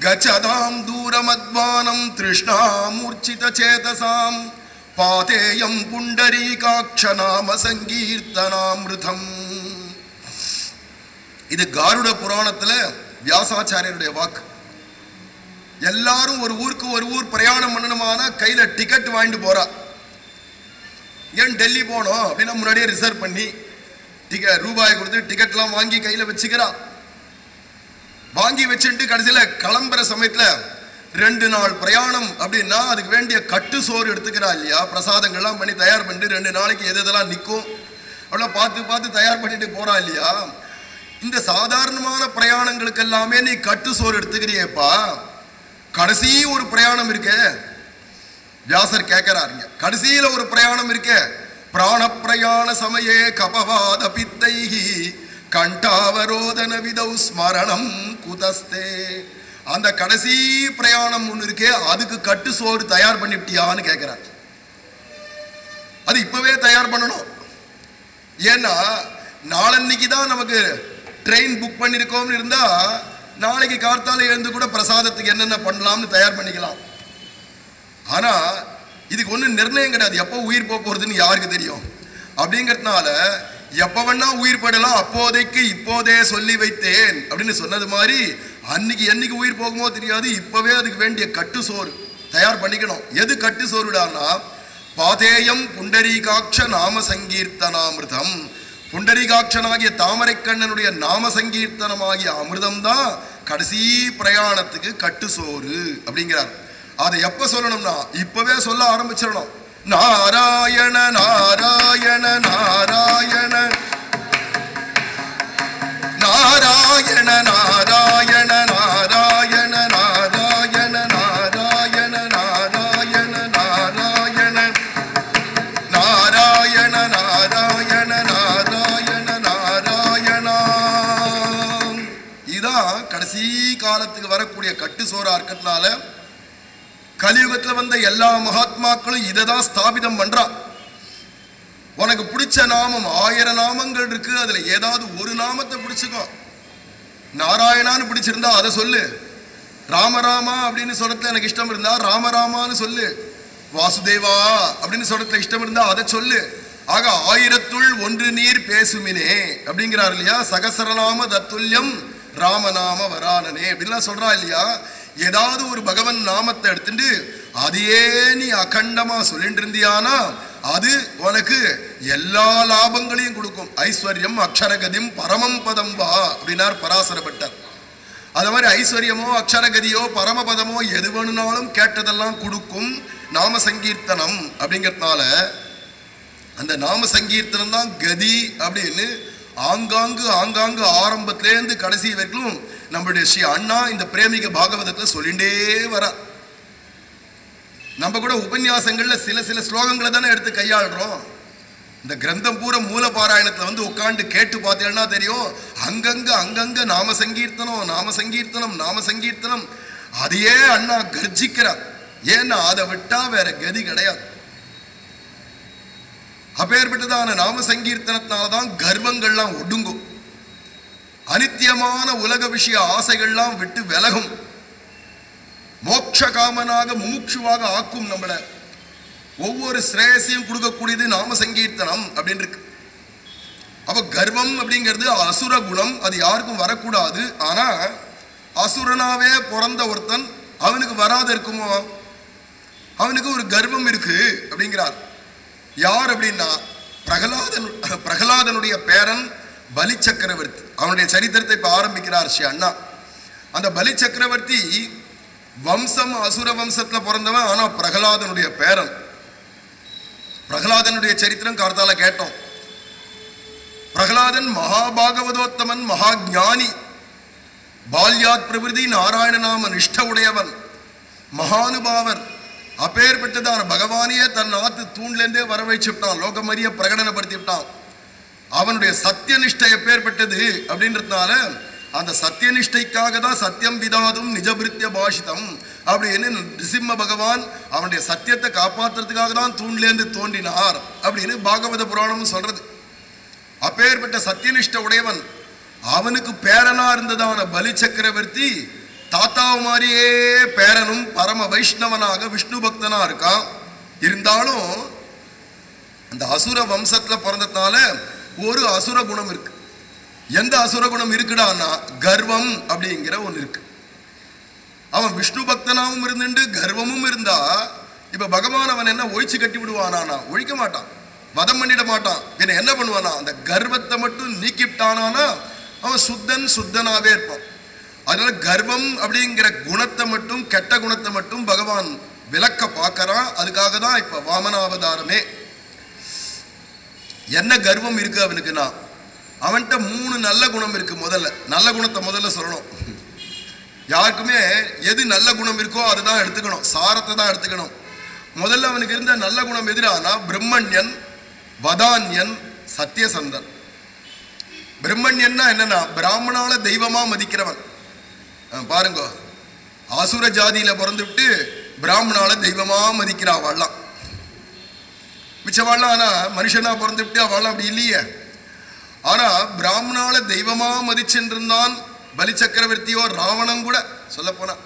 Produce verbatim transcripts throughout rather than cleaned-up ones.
கச்சதாம் தூரமத்வானம் திருஷ்ணாமூர்ச்சித சேதசாம் பாதேயம் புண்டரீகாட்ச நாம சங்கீர்த்தனாமிருதம். இது காருட புராணத்துல வியாசாச்சாரியருடைய வாக்கு. எல்லாரும் ஒரு ஊருக்கு ஒரு ஊர் பிரயாணம் பண்ணணுமானா கையில டிக்கெட் வாங்கிட்டு போறா. ஏன் டெல்லி போனோம் அப்படின்னா முன்னாடியே ரிசர்வ் பண்ணி டிக்கெட் ரூபாய் கொடுத்து டிக்கெட்லாம் வாங்கி கையில வச்சுக்கிறா. வாங்கி வச்சுட்டு கடைசியில கிளம்புற சமயத்துல ரெண்டு நாள் பிரயாணம் அப்படின்னா அதுக்கு வேண்டிய கட்டு சோறு எடுத்துக்கிறா இல்லையா? பிரசாதங்கள்லாம் பண்ணி தயார் பண்ணிட்டு ரெண்டு நாளைக்கு எது எதெல்லாம் நிற்கும் அவ்வளோ பார்த்து பார்த்து தயார் பண்ணிட்டு போறா இல்லையா? இந்த சாதாரணமான பிரயாணங்களுக்கு எல்லாமே நீ கட்டு சோறு எடுத்துக்கிறியேப்பா, கடைசி ஒரு பிரயாணம் இருக்கே, வியாசர் கேட்கிறாருங்க, கடைசியில ஒரு பிரயாணம் இருக்கே, பிராண பிரயாண சமயே கபவாத பித்தைஹி கண்டாவரோதன விதௌ ஸ்மரணம் குதஸ்தே. அந்த கடைசி பிரயாணம் ஒன்று இருக்கே, அதுக்கு கட்டு சோறு தயார் பண்ணிவிட்டியான்னு கேட்கிறார். அது இப்பவே தயார் பண்ணணும். ஏன்னா நாளன்னைக்கு தான் நமக்கு ட்ரெயின் புக் பண்ணிருக்கோம்னு இருந்தா நாளைக்கு கார்த்தால எழுந்து கூட பிரசாதத்துக்கு என்னென்ன பண்ணலாம்னு தயார் பண்ணிக்கலாம். ஆனா இதுக்கு ஒன்றும் நிர்ணயம் கிடையாது, எப்போ உயிர் போக போறதுன்னு யாருக்கு தெரியும். அப்படிங்கிறதுனால எப்ப வேணா உயிர் படலாம், அப்போதைக்கு இப்போதே சொல்லி வைத்தேன் அப்படின்னு சொன்னது மாதிரி அன்னைக்கு என்னைக்கு உயிர் போகுமோ தெரியாது, இப்பவே அதுக்கு வேண்டிய கட்டு சோறு தயார் பண்ணிக்கணும். எது கட்டு சோறுடான்னா பாதேயம் புண்டரீகாட்ச நாம சங்கீர்த்தனாமிருதம். புண்டரீகாட்சனாகிய தாமரைக்கண்ணனுடைய நாம சங்கீர்த்தனமாகிய அமிர்தம் தான் கடைசி பிரயாணத்துக்கு கட்டு சோறு அப்படிங்கிறார். அதை எப்ப சொல்லணும்னா இப்பவே சொல்ல ஆரம்பிச்சிடணும். நாராயண நாராயண நாராயண நாராயண நாராயண நாராயண நாராயண நாராயண நாராயண நாராயண நாராயண நாராயண நாராயண நாராயணா. இதான் கடைசி காலத்துக்கு வரக்கூடிய கட்டு சோறா இருக்கிறதுனால கலியுகத்துல வந்த எல்லா மகாத்மாக்களும் இதைதான் ஸ்தாபிதம் பண்றா. உனக்கு பிடிச்ச நாமம் ஆயிரம் நாமங்கள் இருக்கு, அதுல ஏதாவது ஒரு நாமத்தை பிடிச்சுக்கோ. நாராயணான்னு பிடிச்சிருந்தா அதை சொல்லு, ராமராமா அப்படின்னு சொல்றதுல எனக்கு இஷ்டம் இருந்தா ராமராமான்னு சொல்லு, வாசுதேவா அப்படின்னு சொல்றதுல இஷ்டம் இருந்தா அதை சொல்லு. ஆக ஆயிரத்துள் ஒன்று நீர் பேசுமினே அப்படிங்கிறார் இல்லையா? சகசரநாம தத்துல்யம் ராமநாம வரானனே அப்படின்லாம் சொல்றா இல்லையா? ஏதாவது ஒரு பகவன் நாமத்தை எடுத்துட்டு அதையே நீ அகண்டமா சொல்லிட்டு இருந்தியானா அது உனக்கு எல்லா லாபங்களையும் கொடுக்கும். ஐஸ்வர்யம் அக்ஷரகதியும் பரமம் பதம் வா அப்படின்னார் பராசரப்பட்டார். அது மாதிரி ஐஸ்வர்யமோ அக்ஷரகதியோ பரமபதமோ எது வேணும்னாலும் கேட்டதெல்லாம் கொடுக்கும் நாம சங்கீர்த்தனம். அப்படிங்கிறதுனால அந்த நாம சங்கீர்த்தனம் தான் கதி அப்படின்னு ஆங்காங்கு ஆங்காங்கு ஆரம்பத்திலேருந்து கடைசி வரைக்கும் நம்மளுடைய ஸ்ரீ அண்ணா இந்த பிரேமிக பாகவதத்துல சொல்லிண்டே வர. நம்ம கூட உபன்யாசங்கள்ல சில சில ஸ்லோகங்களை தானே எடுத்து கையாளுறோம். இந்த கிரந்தம் பூரா மூல பாராயணத்துல வந்து உட்காந்து கேட்டு பார்த்தீங்கன்னா தெரியும், அங்கங்க அங்கங்க நாம சங்கீர்த்தனம் நாம சங்கீர்த்தனம் நாம சங்கீர்த்தனம் அதையே அண்ணா கர்ஜிக்கிறார். ஏன்னா அதை விட்டா வேற கதி கிடையாது. அப்பேற்பட்டதான நாம சங்கீர்த்தனத்தினால்தான் கர்வங்கள்லாம் ஒடுங்கும், அனித்தியமான உலக விஷய ஆசைகள்லாம் விட்டு விலகும், மோட்ச காமனாக முமுட்சுவாக ஆக்கும். நம்மள ஒவ்வொரு ஸ்ரேயசையும் கொடுக்கக்கூடியது நாம சங்கீர்த்தனம் அப்படின்னு இருக்கு. அப்ப கர்வம் அப்படிங்கிறது அசுர குணம், அது யாருக்கும் வரக்கூடாது. ஆனா அசுரனாவே பிறந்த ஒருத்தன் அவனுக்கு வராது இருக்குமோ? அவனுக்கு ஒரு கர்வம் இருக்கு அப்படிங்கிறார். யார் அப்படின்னா பிரகலாதன். பிரகலாதனுடைய பேரன் பலி சக்கரவர்த்தி. அவனுடைய சரித்திரத்தை இப்ப ஆரம்பிக்கிறார் ஸ்ரீ அண்ணா. அந்த பலி சக்கரவர்த்தி வம்சம் அசுர வம்சத்துல பிறந்தவன், ஆனா பிரகலாதனுடைய பேரன். பிரகலாதனுடைய சரித்திரம் கார்த்தால கேட்டோம். பிரகலாதன் மகாபாகவதோத்தமன், மகா ஞானி, பால்யாத் பிரவிருதி நாராயண நாம நிஷ்ட உடையவன், மகானுபாவர். அப்பேற்பட்டதான பகவானியே தன் ஆத்து தூண்லேருந்தே வர வச்சுட்டான், லோகமரிய பிரகடனப்படுத்தி விட்டான். அவனுடைய சத்திய நிஷ்டை எப்பேற்பட்டது அப்படின்றதுனால அந்த சத்திய நிஷ்டைக்காக தான் சத்தியம் விதாதும் நிஜபிருத்திய பாஷிதம் அப்படின்னு நிருசிம்ம பகவான் அவனுடைய சத்தியத்தை காப்பாற்றுறதுக்காக தான் தூண்லேருந்து தோன்றினார் அப்படின்னு பாகவத புராணம் சொல்றது. அப்பேற்பட்ட சத்தியனிஷ்ட உடையவன். அவனுக்கு பேரனா இருந்ததான பலி சக்கரவர்த்தி தாத்தாவு மாதிரியே பேரனும் பரம வைஷ்ணவனாக விஷ்ணு பக்தனா இருக்கான். இருந்தாலும் அந்த அசுர வம்சத்துல பிறந்ததுனால ஒரு அசுர குணம் இருக்கு. எந்த அசுர குணம் இருக்குடான்னா கர்வம் அப்படிங்கிற ஒன்று இருக்கு. அவன் விஷ்ணு பக்தனாவும் இருந்துட்டு கர்வமும் இருந்தா இப்ப பகவான் அவன் என்ன ஒழிச்சு கட்டி விடுவானா? ஒழிக்க மாட்டான், வதம் பண்ணிட மாட்டான். பின்ன என்ன பண்ணுவானா? அந்த கர்வத்தை மட்டும் நீக்கிட்டானா அவன் சுத்தன் சுத்தனாவே இருப்பான். அதனால கர்வம் அப்படிங்கிற குணத்தை மட்டும், கெட்ட குணத்தை மட்டும் பகவான் விளக்க பார்க்கறான். அதுக்காக தான் இப்ப வாமனாவதாரமே. என்ன கர்வம் இருக்கு அவனுக்குன்னா, அவன்கிட்ட மூணு நல்ல குணம் இருக்கு. முதல்ல நல்ல குணத்தை முதல்ல சொல்லணும். யாருக்குமே எது நல்ல குணம் இருக்கோ அதுதான் எடுத்துக்கணும், சாரத்தை தான் எடுத்துக்கணும். முதல்ல அவனுக்கு இருந்த நல்ல குணம் எதிரானா பிரம்மண்யன், வதான்யன், சத்தியசந்தன். பிரம்மண்யன்னா என்னன்னா பிராமணால தெய்வமா மதிக்கிறவன். பாருங்க, ஆசுர ஜாதியில பிறந்துவிட்டு பிராமணால தெய்வமா மதிக்கிறா அவள்லாம். மிச்சவாள்லாம் ஆனா மனுஷனா பிறந்துவிட்டு அவள்லாம் அப்படி இல்லையே. ஆனா பிராமணால தெய்வமா மதிச்சென்றிருந்தான் பலி சக்கரவர்த்தியோ ராவணன் கூட. சொல்ல போனா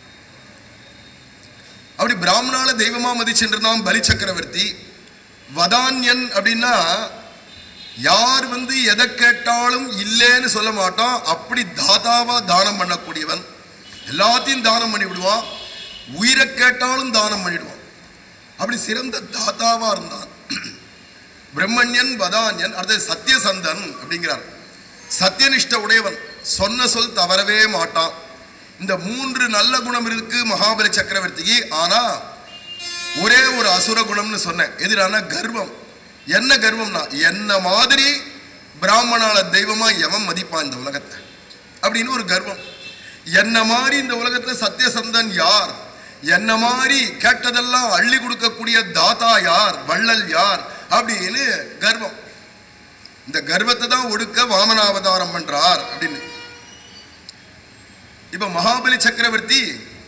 அப்படி பிராமணால தெய்வமா மதிச்சென்றிருந்தான் பலி சக்கரவர்த்தி. வதான்யன் அப்படின்னா யார் வந்து எதை கேட்டாலும் இல்லைன்னு சொல்ல மாட்டான், அப்படி தாதாவா தானம் பண்ணக்கூடியவன். எல்லாத்தையும் தானம் பண்ணி விடுவான், உயிரை கேட்டாலும் தானம் பண்ணிடுவான். அப்படி சிறந்த தாதாவா இருந்தான் பிரம்மண்யன், வதான்யன். அடுத்தது சத்தியசந்தன் அப்படிங்கிறார். சத்தியனிஷ்ட உடையவன், சொன்ன சொல் தவறவே மாட்டான். இந்த மூன்று நல்ல குணம் இருக்கு மகாபலி சக்கரவர்த்திக்கு. ஆனா ஒரே ஒரு அசுர குணம்னு சொன்னேன். எதிரான கர்வம். என்ன கர்வம்னா, என்ன மாதிரி பிராமணால தெய்வமா எவன் மதிப்பான் இந்த உலகத்தை அப்படின்னு ஒரு கர்வம். என்ன மாதிரி இந்த உலகத்துல சத்தியசந்தன் யார், என்ன மாதிரி கேட்டதெல்லாம் அள்ளி கொடுக்கக்கூடிய தாத்தா யார், வள்ளல் யார் அப்படின்னு கர்வம். இந்த கர்வத்தை தான் ஒடுக்க வாமனாவதாரம் பண்றார் அப்படின்னு. இப்ப மகாபலி சக்கரவர்த்தி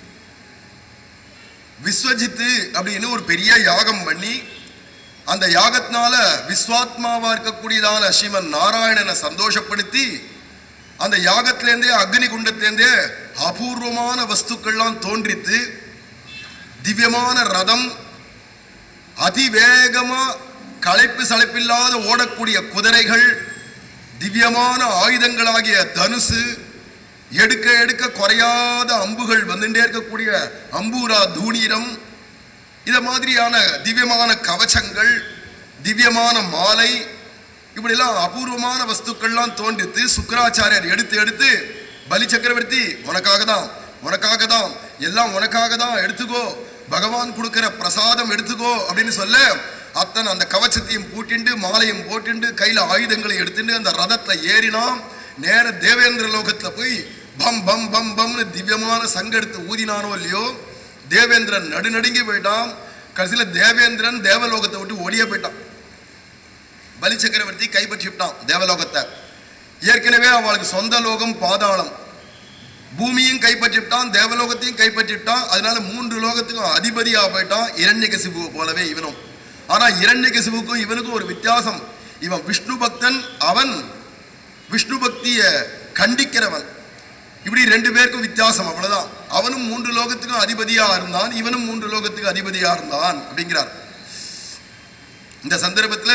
விஸ்வஜித்து அப்படின்னு ஒரு பெரிய யாகம் பண்ணி, அந்த யாகத்தினால விஸ்வாத்மாவா இருக்கக்கூடியதான ஸ்ரீமன் நாராயணனை சந்தோஷப்படுத்தி, அந்த யாகத்திலேருந்தே அக்னி குண்டத்திலேருந்தே அபூர்வமான வஸ்துக்கள்லாம் தோன்றித்து, திவ்யமான ரதம், அதிவேகமா களைப்பு சளைப்பில்லாத ஓடக்கூடிய குதிரைகள், திவ்யமான ஆயுதங்களாகிய தனுசு, எடுக்க எடுக்க குறையாத அம்புகள் வந்துட்டே இருக்கக்கூடிய அம்பூரா தூணீரம், இத மாதிரியான திவ்யமான கவச்சங்கள், திவ்யமான மாலை, இப்படிலாம் அபூர்வமான வஸ்துக்கள்லாம் தோன்றித்து சுக்கராச்சாரியர் எடுத்து எடுத்து பலி சக்கரவர்த்தி உனக்காக தான், உனக்காக தான், எல்லாம் உனக்காக தான், எடுத்துக்கோ, பகவான் கொடுக்கிற பிரசாதம் எடுத்துக்கோ அப்படின்னு சொல்ல, அத்தனை அந்த கவச்சத்தையும் பூட்டிண்டு மாலையும் போட்டுண்டு கையில ஆயுதங்களை எடுத்துட்டு அந்த ரதத்துல ஏறினான். நேர தேவேந்திர லோகத்துல போய் பம் பம் பம் பம்னு திவ்யமான சங்கெடுத்து ஊதினானோ இல்லையோ, தேவேந்திரன் நடுநடுங்கி போயிட்டான். கடைசியில தேவேந்திரன் தேவலோகத்தை விட்டு ஒடிய போயிட்டான். பலி சக்கரவர்த்தி கைப்பற்றிவிட்டான் தேவலோகத்தை. ஏற்கனவே அவளுக்கு சொந்த லோகம் பாதாளம், பூமியும் கைப்பற்றிவிட்டான், தேவலோகத்தையும் கைப்பற்றிவிட்டான். அதனால மூன்று லோகத்துக்கும் அதிபதியா போயிட்டான், இரண்யகசிபுவை போலவே இவனும். ஆனா இரண்யகசிபுக்கும் இவனுக்கும் ஒரு வித்தியாசம். இவன் விஷ்ணு பக்தன், அவன் விஷ்ணு பக்திய கண்டிக்கிறவன். இப்படி ரெண்டு பேருக்கும் வித்தியாசம், அவ்வளவுதான். அவனும் மூன்று லோகத்துக்கும் அதிபதியா இருந்தான், இவனும் மூன்று லோகத்துக்கு அதிபதியா இருந்தான் அப்படிங்கிறார். இந்த சந்தர்ப்பத்துல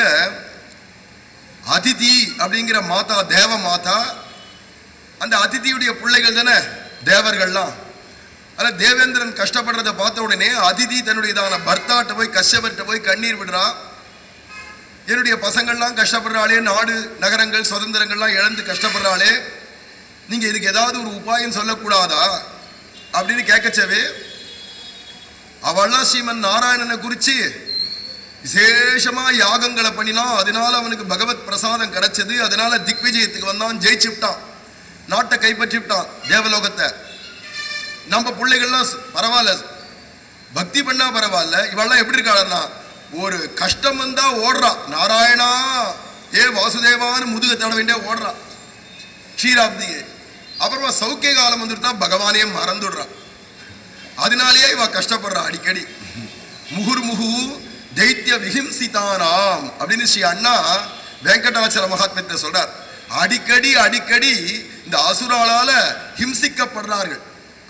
அதிதி அப்படிங்கிற மாதா, தேவ மாதா, அந்த அதிதியுடைய பிள்ளைகள் தானே தேவர்கள்லாம். ஆனா தேவேந்திரன் கஷ்டப்படுறதை பார்த்த உடனே அதிதி தன்னுடையதான பர்த்தாட்ட போய் கஷ்டப்பட்டு போய் கண்ணீர் விடுறா. என்னுடைய பசங்கள்லாம் கஷ்டப்படுறாளே, நாடு நகரங்கள் சுதந்திரங்கள்லாம் இழந்து கஷ்டப்படுறாளே, நீங்க இதுக்கு ஏதாவது ஒரு உபாயம் சொல்லக்கூடாதா அப்படின்னு கேட்கச்சவே, அவள்லாம் ஸ்ரீமன் நாராயணனை குறிச்சு விசேஷமா யாகங்களை பண்ணினா, அதனால அவனுக்கு பகவத் பிரசாதம் கிடைச்சது. அதனால திக்விஜயத்துக்கு வந்தான், ஜெயிச்சுட்டான், நாட்டை கைப்பற்றிவிட்டான், தேவலோகத்தை. நம்ம பிள்ளைகள்லாம் பரவாயில்ல, பக்தி பண்ணா பரவாயில்ல, இவெல்லாம் எப்படி இருக்காளன்னா ஒரு கஷ்டம் வந்தா ஓடுறா, நாராயணா ஏ வாசுதேவான்னு முதுக தட வேண்டிய ஓடுறா க்ஷீராப்திகை. அப்புறமா சௌக்கிய காலம் வந்துட்டா பகவானே மறந்துடுறா. அதனாலேயே இவ கஷ்டப்படுறா அடிக்கடி. முகுர் முகு தைத்திய விஹிம்சிதானாம் அப்படின்னு ஸ்ரீ அண்ணா வெங்கடாச்சல மகாத்மியத்தை சொல்றார். அடிக்கடி அடிக்கடி இந்த அசுராளால ஹிம்சிக்கப்படுறார்கள்.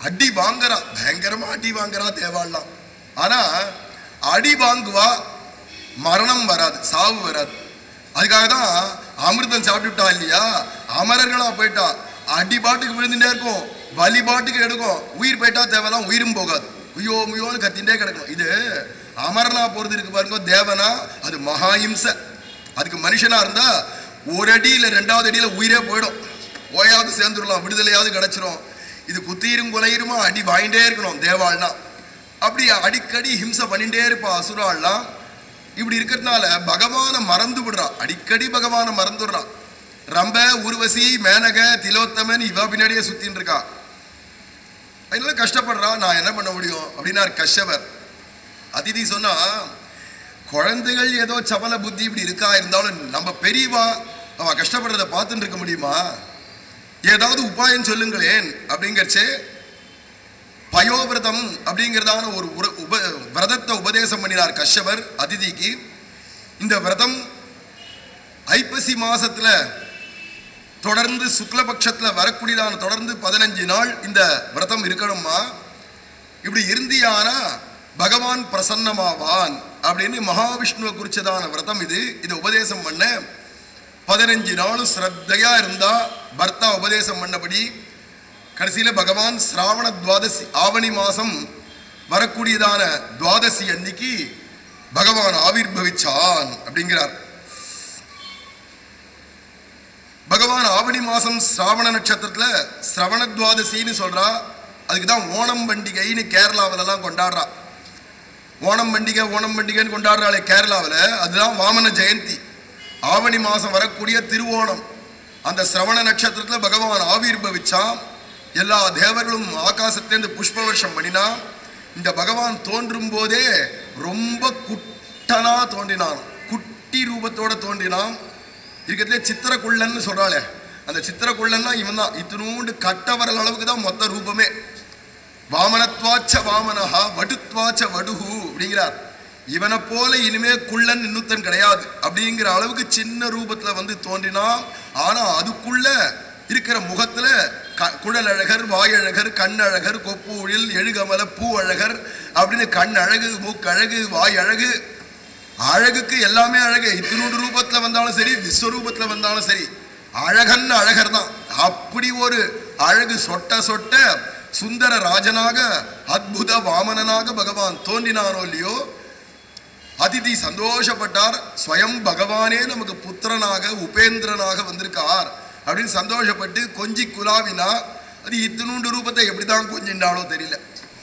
அடி வாங்குறா, பயங்கரமா அடி வாங்குறா தேவாலாம். ஆனா அடி வாங்குவா, மரணம் வராது, சாவு வராது. அதுக்காக தான் அமிர்தம் சாப்பிட்டுட்டா இல்லையா, அமரர்களா போயிட்டா அடி பாட்டுக்கு விழுந்துட்டே இருக்கும், வலி பாட்டுக்கு எடுக்கும், உயிர் போயிட்டா தேவலாம் உயிரும் போகாது, உயோ முயோன்னு கத்தின்டே கிடக்கும். இது அமரனா போறது இருக்கு பாருங்க, தேவனா அது மகாஹிம்ச. அதுக்கு மனுஷனா இருந்தா ஒரு அடியில ரெண்டாவது அடியில உயிரே போயிடும், ஓயாவது சேர்ந்துடலாம், விடுதலையாவது கிடைச்சிரும். இது குத்தீரும் கொலையுமா அடி வாங்கிட்டே இருக்கணும் தேவாள்னா. அப்படி அடிக்கடி ஹிம்சை பண்ணிட்டே இருப்பா அசுராள்லாம். இப்படி இருக்கிறதுனால பகவானை மறந்து விடுறா, அடிக்கடி பகவானை மறந்துடுறா. ரம்ப, ஊர்வசி, மேனக, திலோத்தமன் இவ பின்னாடியே சுத்தின்னு இருக்கா. அதனால கஷ்டப்படுறா. நான் என்ன பண்ண முடியும் அப்படின்னார் கஷ்யபர். அதிதி சொன்னா, குழந்தைகள் ஏதோ சபல புத்தி இப்படி இருக்கா, இருந்தாலும் நம்ம பெரியவா அவ கஷ்டப்படுறத பார்த்துட்டு இருக்க முடியுமா, ஏதாவது உபாயம் சொல்லுங்களேன் அப்படிங்கறச்சே பயோவிரதம் அப்படிங்கிறதான ஒரு உப விரதத்தை உபதேசம் பண்ணினார் கஷ்யபர் அதிதிக்கு. இந்த விரதம் ஐப்பசி மாசத்துல தொடர்ந்து சுக்லபக்ஷத்துல வரக்கூடியதான தொடர்ந்து பதினஞ்சு நாள் இந்த விரதம் இருக்கணுமா. இப்படி இருந்தியானா பகவான் பிரசன்னமாவான் அப்படின்னு மகாவிஷ்ணுவை குறிச்சதான விரதம் இது. இதை உபதேசம் பண்ண பதினஞ்சு நாளும் ஸ்ரத்தையா இருந்தா பர்த்தா உபதேசம் பண்ணபடி கடைசியில பகவான் சிராவண துவாதசி ஆவணி மாசம் வரக்கூடியதான துவாதசி அன்னைக்கு பகவான் ஆவிர்பவிச்சான் அப்படிங்கிறார். பகவான் ஆவணி மாசம் சிராவண நட்சத்திரத்துல சிரவண துவாதசின்னு சொல்றா. அதுக்குதான் ஓணம் பண்டிகைன்னு கேரளாவில எல்லாம் கொண்டாடுறா. ஓணம் பண்டிகை ஓணம் பண்டிகைன்னு கொண்டாடுறாளே கேரளாவில், அதுதான் வாமன ஜெயந்தி. ஆவணி மாசம் வரக்கூடிய திருவோணம், அந்த சிரவண நட்சத்திரத்துல பகவான் ஆவிர்பவிச்சான். எல்லா தேவர்களும் ஆகாசத்திலேருந்து புஷ்ப வருஷம் பண்ணினா. இந்த பகவான் தோன்றும் போதே ரொம்ப குட்டனா தோன்றினான், குட்டி ரூபத்தோட தோன்றினான். இருக்கிறதுலே சித்திரக்குள்ளன்னு சொல்றாளே, அந்த சித்திரக்குள்ளன்னா இவன் தான். இத்தினூண்டு கட்டவரல் அளவுக்கு தான் மொத்த ரூபமே. வாமனத்வாச்ச வாமனஹா வடுத்வாச்ச வடுஹு அப்படிங்கிறார். இவனை போல இனிமே குள்ளன் இன்னுத்தன் கிடையாது அப்படிங்கிற அளவுக்கு சின்ன ரூபத்துல வந்து தோன்றினான். ஆனா அதுக்குள்ள இருக்கிற முகத்துல குழல் அழகர், வாயழகர், கண்ணழகர், கொப்பு உழில், எழுகமல, பூ அழகர் அப்படின்னு கண் அழகு, மூக்கழகு, வாய் அழகு, அழகுக்கு எல்லாமே அழகு. இத்தினூடு ரூபத்துல வந்தாலும் சரி, விஸ்வரூபத்துல வந்தாலும் சரி, அழகன் அழகர் தான். அப்படி ஒரு அழகு சொட்ட சொட்ட சுந்தர ராஜனாக அத்புத வாமனனாக பகவான் தோன்றினானோ இல்லையோ, அதிதி சந்தோஷப்பட்டார். ஸ்வயம் பகவானே நமக்கு புத்திரனாக உபேந்திரனாக வந்திருக்கார் அப்படின்னு சந்தோஷப்பட்டு கொஞ்சி குலாவினா. அது இத்தினூண்டு ரூபத்தை எப்படிதான் கொஞ்சின்றாலோ தெரியல.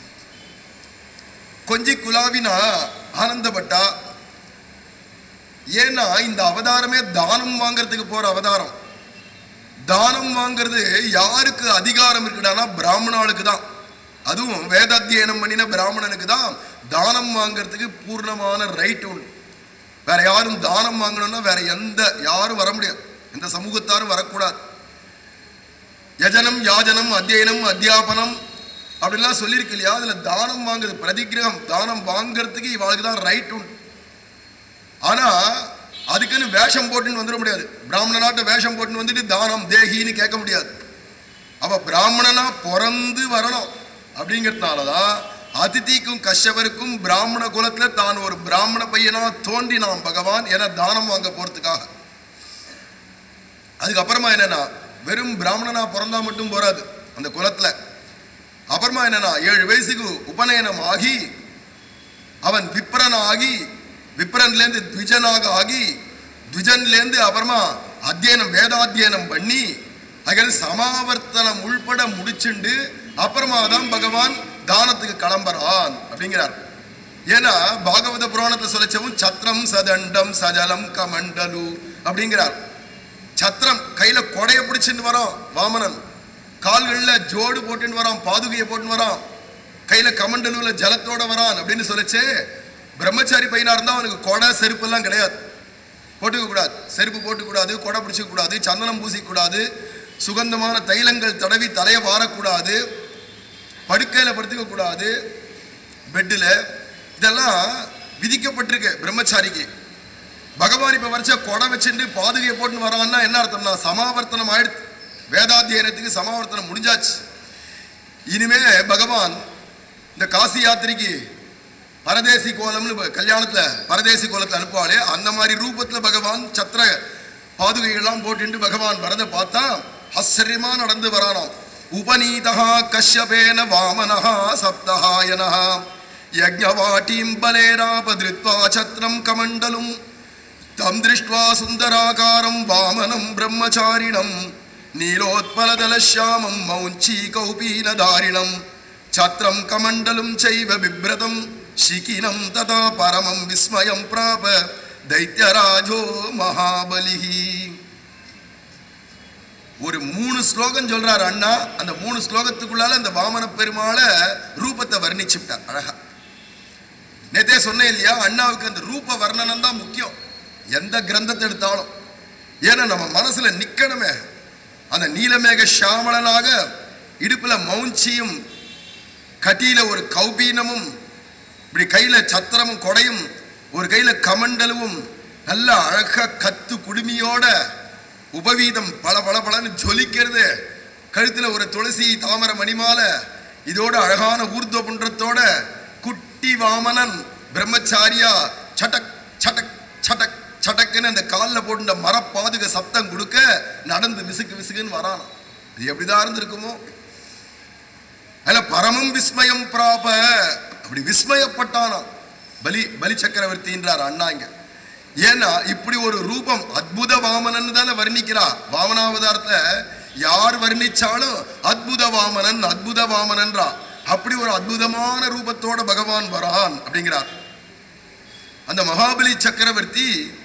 கொஞ்சி குலாவினா ஆனந்தப்பட்டா. ஏன்னா இந்த அவதாரமே தானம் வாங்கறதுக்கு போற அவதாரம். தானம் வாங்கிறது யாருக்கு அதிகாரம் இருக்குடானா பிராமணாளுக்கு தான். அதுவும் வேதாத்தியனம் பண்ணின பிராமணனுக்கு தான் தானம் வாங்கிறதுக்கு பூர்ணமான ரைட் உண்டு. வேற யாரும் தானம் வாங்கணும்னா வேற எந்த யாரும் வர முடியாது, எந்த சமூகத்தாரும் வரக்கூடாது. யஜனம், யாஜனம், அத்தியனம், அத்தியாபனம் அப்படின்லாம் சொல்லியிருக்கு இல்லையா. அதுல தானம் வாங்குறது பிரதிகிரகம், தானம் வாங்கிறதுக்கு இவாளுக்கு தான் ரைட் உண்டு. ஆனா அதுக்குன்னு வேஷம் போட்டுன்னு வந்துட முடியாது. பிராமணனாட்ட வேஷம் போட்டுன்னு வந்துட்டு தானம் தேகின்னு கேட்க முடியாது. அவ பிராமணனா பிறந்து வரணும். அப்படிங்கிறதுனாலதான் அதிதிக்கும் கஷ்யபருக்கும் பிராமண குலத்துல தான் ஒரு பிராமண பையனா தோன்றினான் பகவான். ஏன்னா தானம் வாங்க போறதுக்காக. அதுக்கப்புறமா என்னன்னா, வெறும் பிராமணனா பிறந்தா மட்டும் போறாது அந்த குலத்துல. அப்புறமா என்னன்னா, ஏழு வயசுக்கு உபநயனம் ஆகி அவன் விப்ரன் ஆகி, விப்ரன்ல இருந்து த்விஜனாக ஆகி, த்விஜன்ல இருந்து அப்புறமா அத்தியனம் வேதாத்தியனம் பண்ணி அங்கே சமாவர்த்தனம் உள்பட முடிச்சுண்டு அப்புறமா தான் பகவான் தானத்துக்கு கிளம்புறான் அப்படிங்கிறார். ஏன்னா பாகவத புராணத்தை சொல்லச்சவும் சத்திரம் சதண்டம் சஜலம் கமண்டலு அப்படிங்கிறார். சத்திரம் கையில கொடைய பிடிச்சுட்டு வரான் வாமனன், கால்கள்ல ஜோடு போட்டுன்னு வரான், பாதுகையை போட்டுன்னு வரான், கையில கமண்டலுல ஜலத்தோட வரான் அப்படின்னு சொல்லச்சே. பிரம்மச்சாரி பையனா இருந்தா அவனுக்கு கொடை செருப்பு எல்லாம் கிடையாது, போட்டுக்க கூடாது. செருப்பு போட்டுக்கூடாது, கொடை பிடிச்சிக்க கூடாது, சந்தனம் பூசிக்கூடாது, சுகந்தமான தைலங்கள் தடவி தலையை வாரக்கூடாது, படுக்கையில படுத்துக்க கூடாது, பெட்டில். இதெல்லாம் விதிக்கப்பட்டிருக்கு பிரம்மச்சாரிக்கு. பகவான் இப்ப வரைச்ச கொடை வச்சுட்டு பாதுகையை போட்டுன்னு வரான்னா என்ன அர்த்தம்னா, சமாவர்த்தனம் ஆயிடுத்து. வேதாத்தியனத்துக்கு சமாவர்த்தனம் முடிஞ்சாச்சு. இனிமே பகவான் இந்த காசி யாத்திரைக்கு பரதேசி கோலம்னு கல்யாணத்துல பரதேசி கோலத்துல அனுப்புவாளே அந்த மாதிரி ரூபத்துல பகவான் சத்திர பாதுகைகள்லாம் போட்டு பகவான் வரத பார்த்தா ஆச்சரியமா நடந்து வரானாம். உபநீதா கஷ்யபேன வாமனஹா சப்தஹாயனஹா யஜ்ஞவாட்டீம் பலேராபத்ருத்வா சத்ரம் கமண்டலும் தம் திருஷ்ட்வா சுந்தராகாரம் வாமனம் பிரம்மச்சாரிணம் நீலோத்பலதலஷ்யாமம் மௌஞ்சி கௌபீனதாரிணம் சத்ரம் கமண்டலும் சைவ பிப்ரதம் சிகினம் ததா பரமம் விஸ்மயம் பிராப தைத்யராஜோ மகாபலிஹி. ஒரு மூணு ஸ்லோகம் சொல்றாரு அண்ணா. அந்த மூணு ஸ்லோகத்துக்குள்ளால அந்த வாமன பெருமாளை ரூபத்தை வர்ணிச்சுட்டார் அழகா. நேத்தே சொன்னேன் இல்லையா, அண்ணாவுக்கு அந்த ரூப வர்ணனம் தான் முக்கியம் எந்த கிரந்தத்தை எடுத்தாலும். ஏன்னா நம்ம மனசுல நிக்கணுமே. அந்த நீலமேக ஷாமளனாக இடுப்புல மௌஞ்சியும் கட்டியில ஒரு கௌபீனமும் இப்படி கையில சத்திரமும் கொடையும் ஒரு கையில கமண்டலமும் நல்ல அழகா கத்து குடுமியோட உபவீதம் பல பல பலன்னு ஜொலிக்கிறது. கழுத்துல ஒரு துளசி தாமர மணிமால இதோட அழகான ஊர்துவ புன்றத்தோட குட்டி வாமனன் பிரம்மச்சாரியா சட்டக் சட்டக் சட்டக் சட்டக்குன்னு அந்த காலில் போட்டு மரப்பாதுக சப்தம் கொடுக்க நடந்து விசுக்கு விசுக்குன்னு வரானா. அது எப்படிதான் இருந்திருக்குமோ. அதுல பரமம் விஸ்மயம் பிராப அப்படி விஸ்மயப்பட்டானா பலி பலி சக்கரவர்த்தின்றார் அண்ணாங்க. ஏன்னா இப்படி ஒரு ரூபம் அத்புத வாமனன் தானே வர்ணிக்கிறா. வாமனாவதாரத்துல யார் வர்ணிச்சாலும் அத்புத வாமனன் அத்புத வாமனன்றா. அப்படி ஒரு அற்புதமான ரூபத்தோட பகவான் வரான் அப்படிங்கிறார். அந்த மகாபலி சக்கரவர்த்தி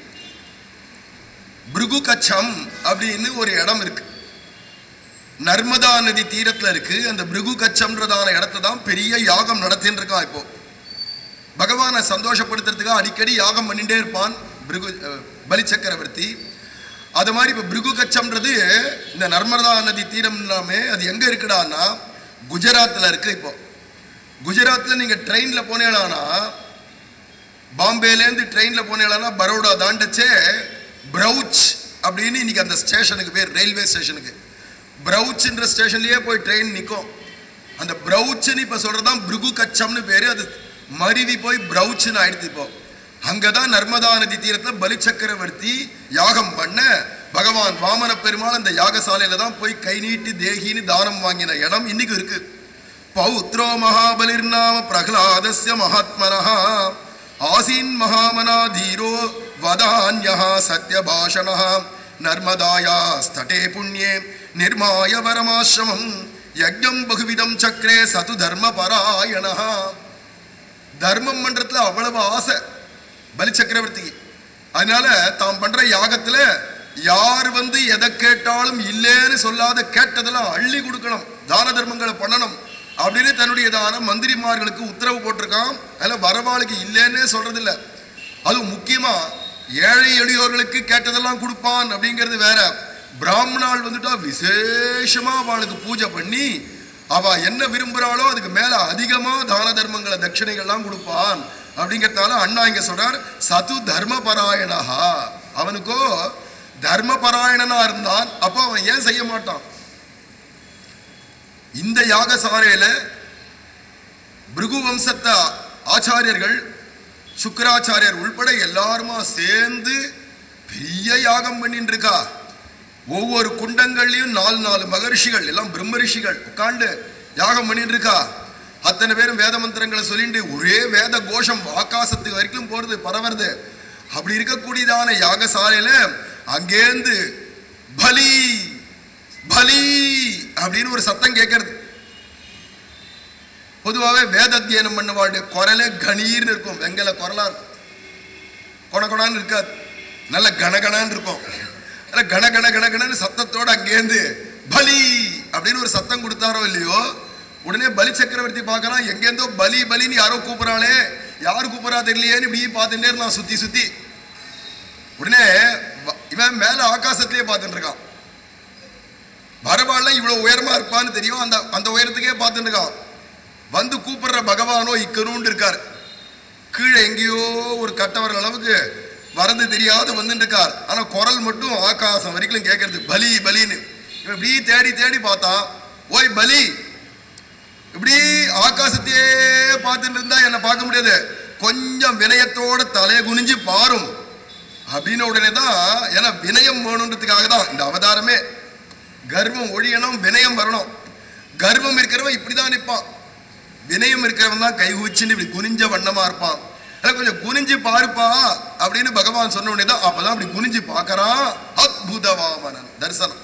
பிருகு கச்சம் அப்படின்னு ஒரு இடம் இருக்கு, நர்மதா நதி தீரத்துல இருக்கு. அந்த பிருகு கச்சம்ன்றதான இடத்துல தான் பெரிய யாகம் நடத்தின்னு இருக்கான். இப்போ பகவானை சந்தோஷப்படுத்துறதுக்காக அடிக்கடி யாகம் பண்ணிட்டே இருப்பான் பிருகு பலி சக்கரவர்த்தி. அது மாதிரி இப்போ பிருகு கச்சம்ன்றது இந்த நர்மதா நதி தீரம் எல்லாமே அது எங்க இருக்குடான்னா குஜராத்தில் இருக்கு. இப்போ குஜராத்தில் நீங்க ட்ரெயின்ல போனேனா, பாம்பேலேருந்து ட்ரெயின்ல போனேனா பரோடா தாண்டச்சே பிரவுச் அப்படின்னு இன்னைக்கு அந்த ஸ்டேஷனுக்கு பேர், ரயில்வே ஸ்டேஷனுக்கு பிரவுச்ன்ற ஸ்டேஷன்லயே போய் ட்ரெயின் நிற்கும். அந்த பிரவுச்சுன்னு இப்ப சொல்றதுதான் பிருகு கச்சம்னு பேரு. அது மருவி போய் பிரவுச்சுன்னு ஆயிடுது. இப்போ அங்கதான் நர்மதா நதி தீரத்துல பலி சக்கரவர்த்தி யாகம் பண்ண பகவான் வாமன பெருமாள் அந்த யாகசாலையில தான் போய் கை நீட்டி தேகின்னு தானம் வாங்கின இடம் இன்னைக்கு இருக்கு. பௌத்ரோ மகாபலிர் நாம பிரகலாதஸ்ய மகாத்மனஹா ஆசீன் மகாமனா தீரோ வதான்யஹா சத்யபாஷணஹா நர்மதாயா ஸ்தடே புண்ணியே நிர்மாய வரமாசிரமம் யஜ்ஞம் பகுவிதம் சக்கரே சது தர்ம பராயணஹா. தர்மம் பண்றதுல அவ்வளவு ஆசை பலி சக்கரவர்த்திக்கு. அதனால தாம் பண்ற யாகத்துல யார் வந்து எதை கேட்டாலும் இல்லைன்னு சொல்லாத கேட்டதெல்லாம் அள்ளி கொடுக்கணும், தான தர்மங்களை பண்ணணும் அப்படின்னு தன்னுடையதான மந்திரிமார்களுக்கு உத்தரவு போட்டிருக்கான். அதில் வரவாளுக்கு இல்லைன்னே சொல்றது இல்லை. அதுவும் முக்கியமா ஏழை எளியோர்களுக்கு கேட்டதெல்லாம் கொடுப்பான் அப்படிங்கிறது வேற. பிராமணால் வந்துட்டா விசேஷமா அவளுக்கு பூஜை பண்ணி அவ என்ன விரும்புறாளோ அதுக்கு மேல அதிகமா தான தர்மங்களை தட்சிணைகள்லாம் கொடுப்பான் அப்படிங்கிறதுனால அண்ணா இங்க சொல்றார் சது தர்ம பராயணஹா. அவனுக்கோ தர்ம பராயணனா இருந்தான். அப்போ அவன் ஏன் செய்ய மாட்டான்? இந்த யாகசாலையில பிருகு வம்சத்த ஆச்சாரியர்கள் சுக்கராச்சாரியர் உள்பட எல்லாருமா சேர்ந்து பெரிய யாகம் பண்ணிட்டு இருக்கா. ஒவ்வொரு குண்டங்கள்லயும் நாலு நாலு மகர்ஷிகள் எல்லாம் பிரம்ம ரிஷிகள் உட்காண்டு யாகம் பண்ணிட்டு இருக்கா. அத்தனை பேரும் வேத மந்திரங்களை சொல்லிட்டு ஒரே வேத கோஷம் ஆகாசத்துக்கு வரைக்கும் போறது பரவறது. அப்படி இருக்கக்கூடியதான யாகசாலையில அங்கேந்து பலி பலி அப்படின்னு ஒரு சத்தம் கேட்கறது. பொதுவாகவே வேத அத்தியனம் பண்ணவாளுடைய குரலே கணீர்னு இருக்கும், வெங்கல குரலா இருக்கும், கொணக்கொடான்னு இருக்காது, நல்ல கணகணான்னு இருக்கும். கண கண கணகணன்னு சத்தத்தோட அங்கேருந்து பலி அப்படின்னு ஒரு சத்தம் கொடுத்தாரோ இல்லையோ, உடனே பலி சக்கரவர்த்தி பார்க்கறான், எங்கேருந்தோ பலி பலின்னு யாரோ கூப்பிடறாளே, யாரு கூப்பிடறா தெரியலையேன்னு இப்படி பார்த்துட்டே இருந்தான் சுத்தி சுத்தி. உடனே இவன் மேல ஆகாசத்திலேயே பார்த்துட்டு இருக்கான். வரவாள்லாம் இவ்வளவு உயரமா இருப்பான்னு தெரியும், அந்த அந்த உயரத்துக்கே பார்த்துட்டு இருக்கான். வந்து கூப்பிடுற பகவானோ இக்கணும்னு இருக்கார். கீழே எங்கேயோ ஒரு கட்டவர அளவுக்கு வரது தெரியாத வந்துட்டு இருக்கார். ஆனா குரல் மட்டும் ஆகாசம் வரைக்கும் கேட்கறது பலி பலின்னு. இப்படி தேடி தேடி பார்த்தா, ஓய் பலி இப்படி ஆகாசத்தையே பார்த்துட்டு இருந்தா என்ன பார்க்க முடியாது, கொஞ்சம் வினயத்தோட தலையை குனிஞ்சு பாரும் அப்படின்னு உடனே தான், ஏன்னா வினயம் வேணுன்றதுக்காக தான் இந்த அவதாரமே. கர்வம் ஒழியணும், வினயம் வரணும். கர்வம் இருக்கிறவன் இப்படிதான் நிற்பான், வினயம் இருக்கிறவன் தான் கைகூச்சின்னு இப்படி குனிஞ்ச வண்ணமா இருப்பான். கொஞ்சம் குனிஞ்சு பாருப்பா அப்படின்னு பகவான் சொன்ன உடனே தான் அப்பதான் அப்படி குனிஞ்சு பார்க்கறான். அத்புத வாமனன் தரிசனம்.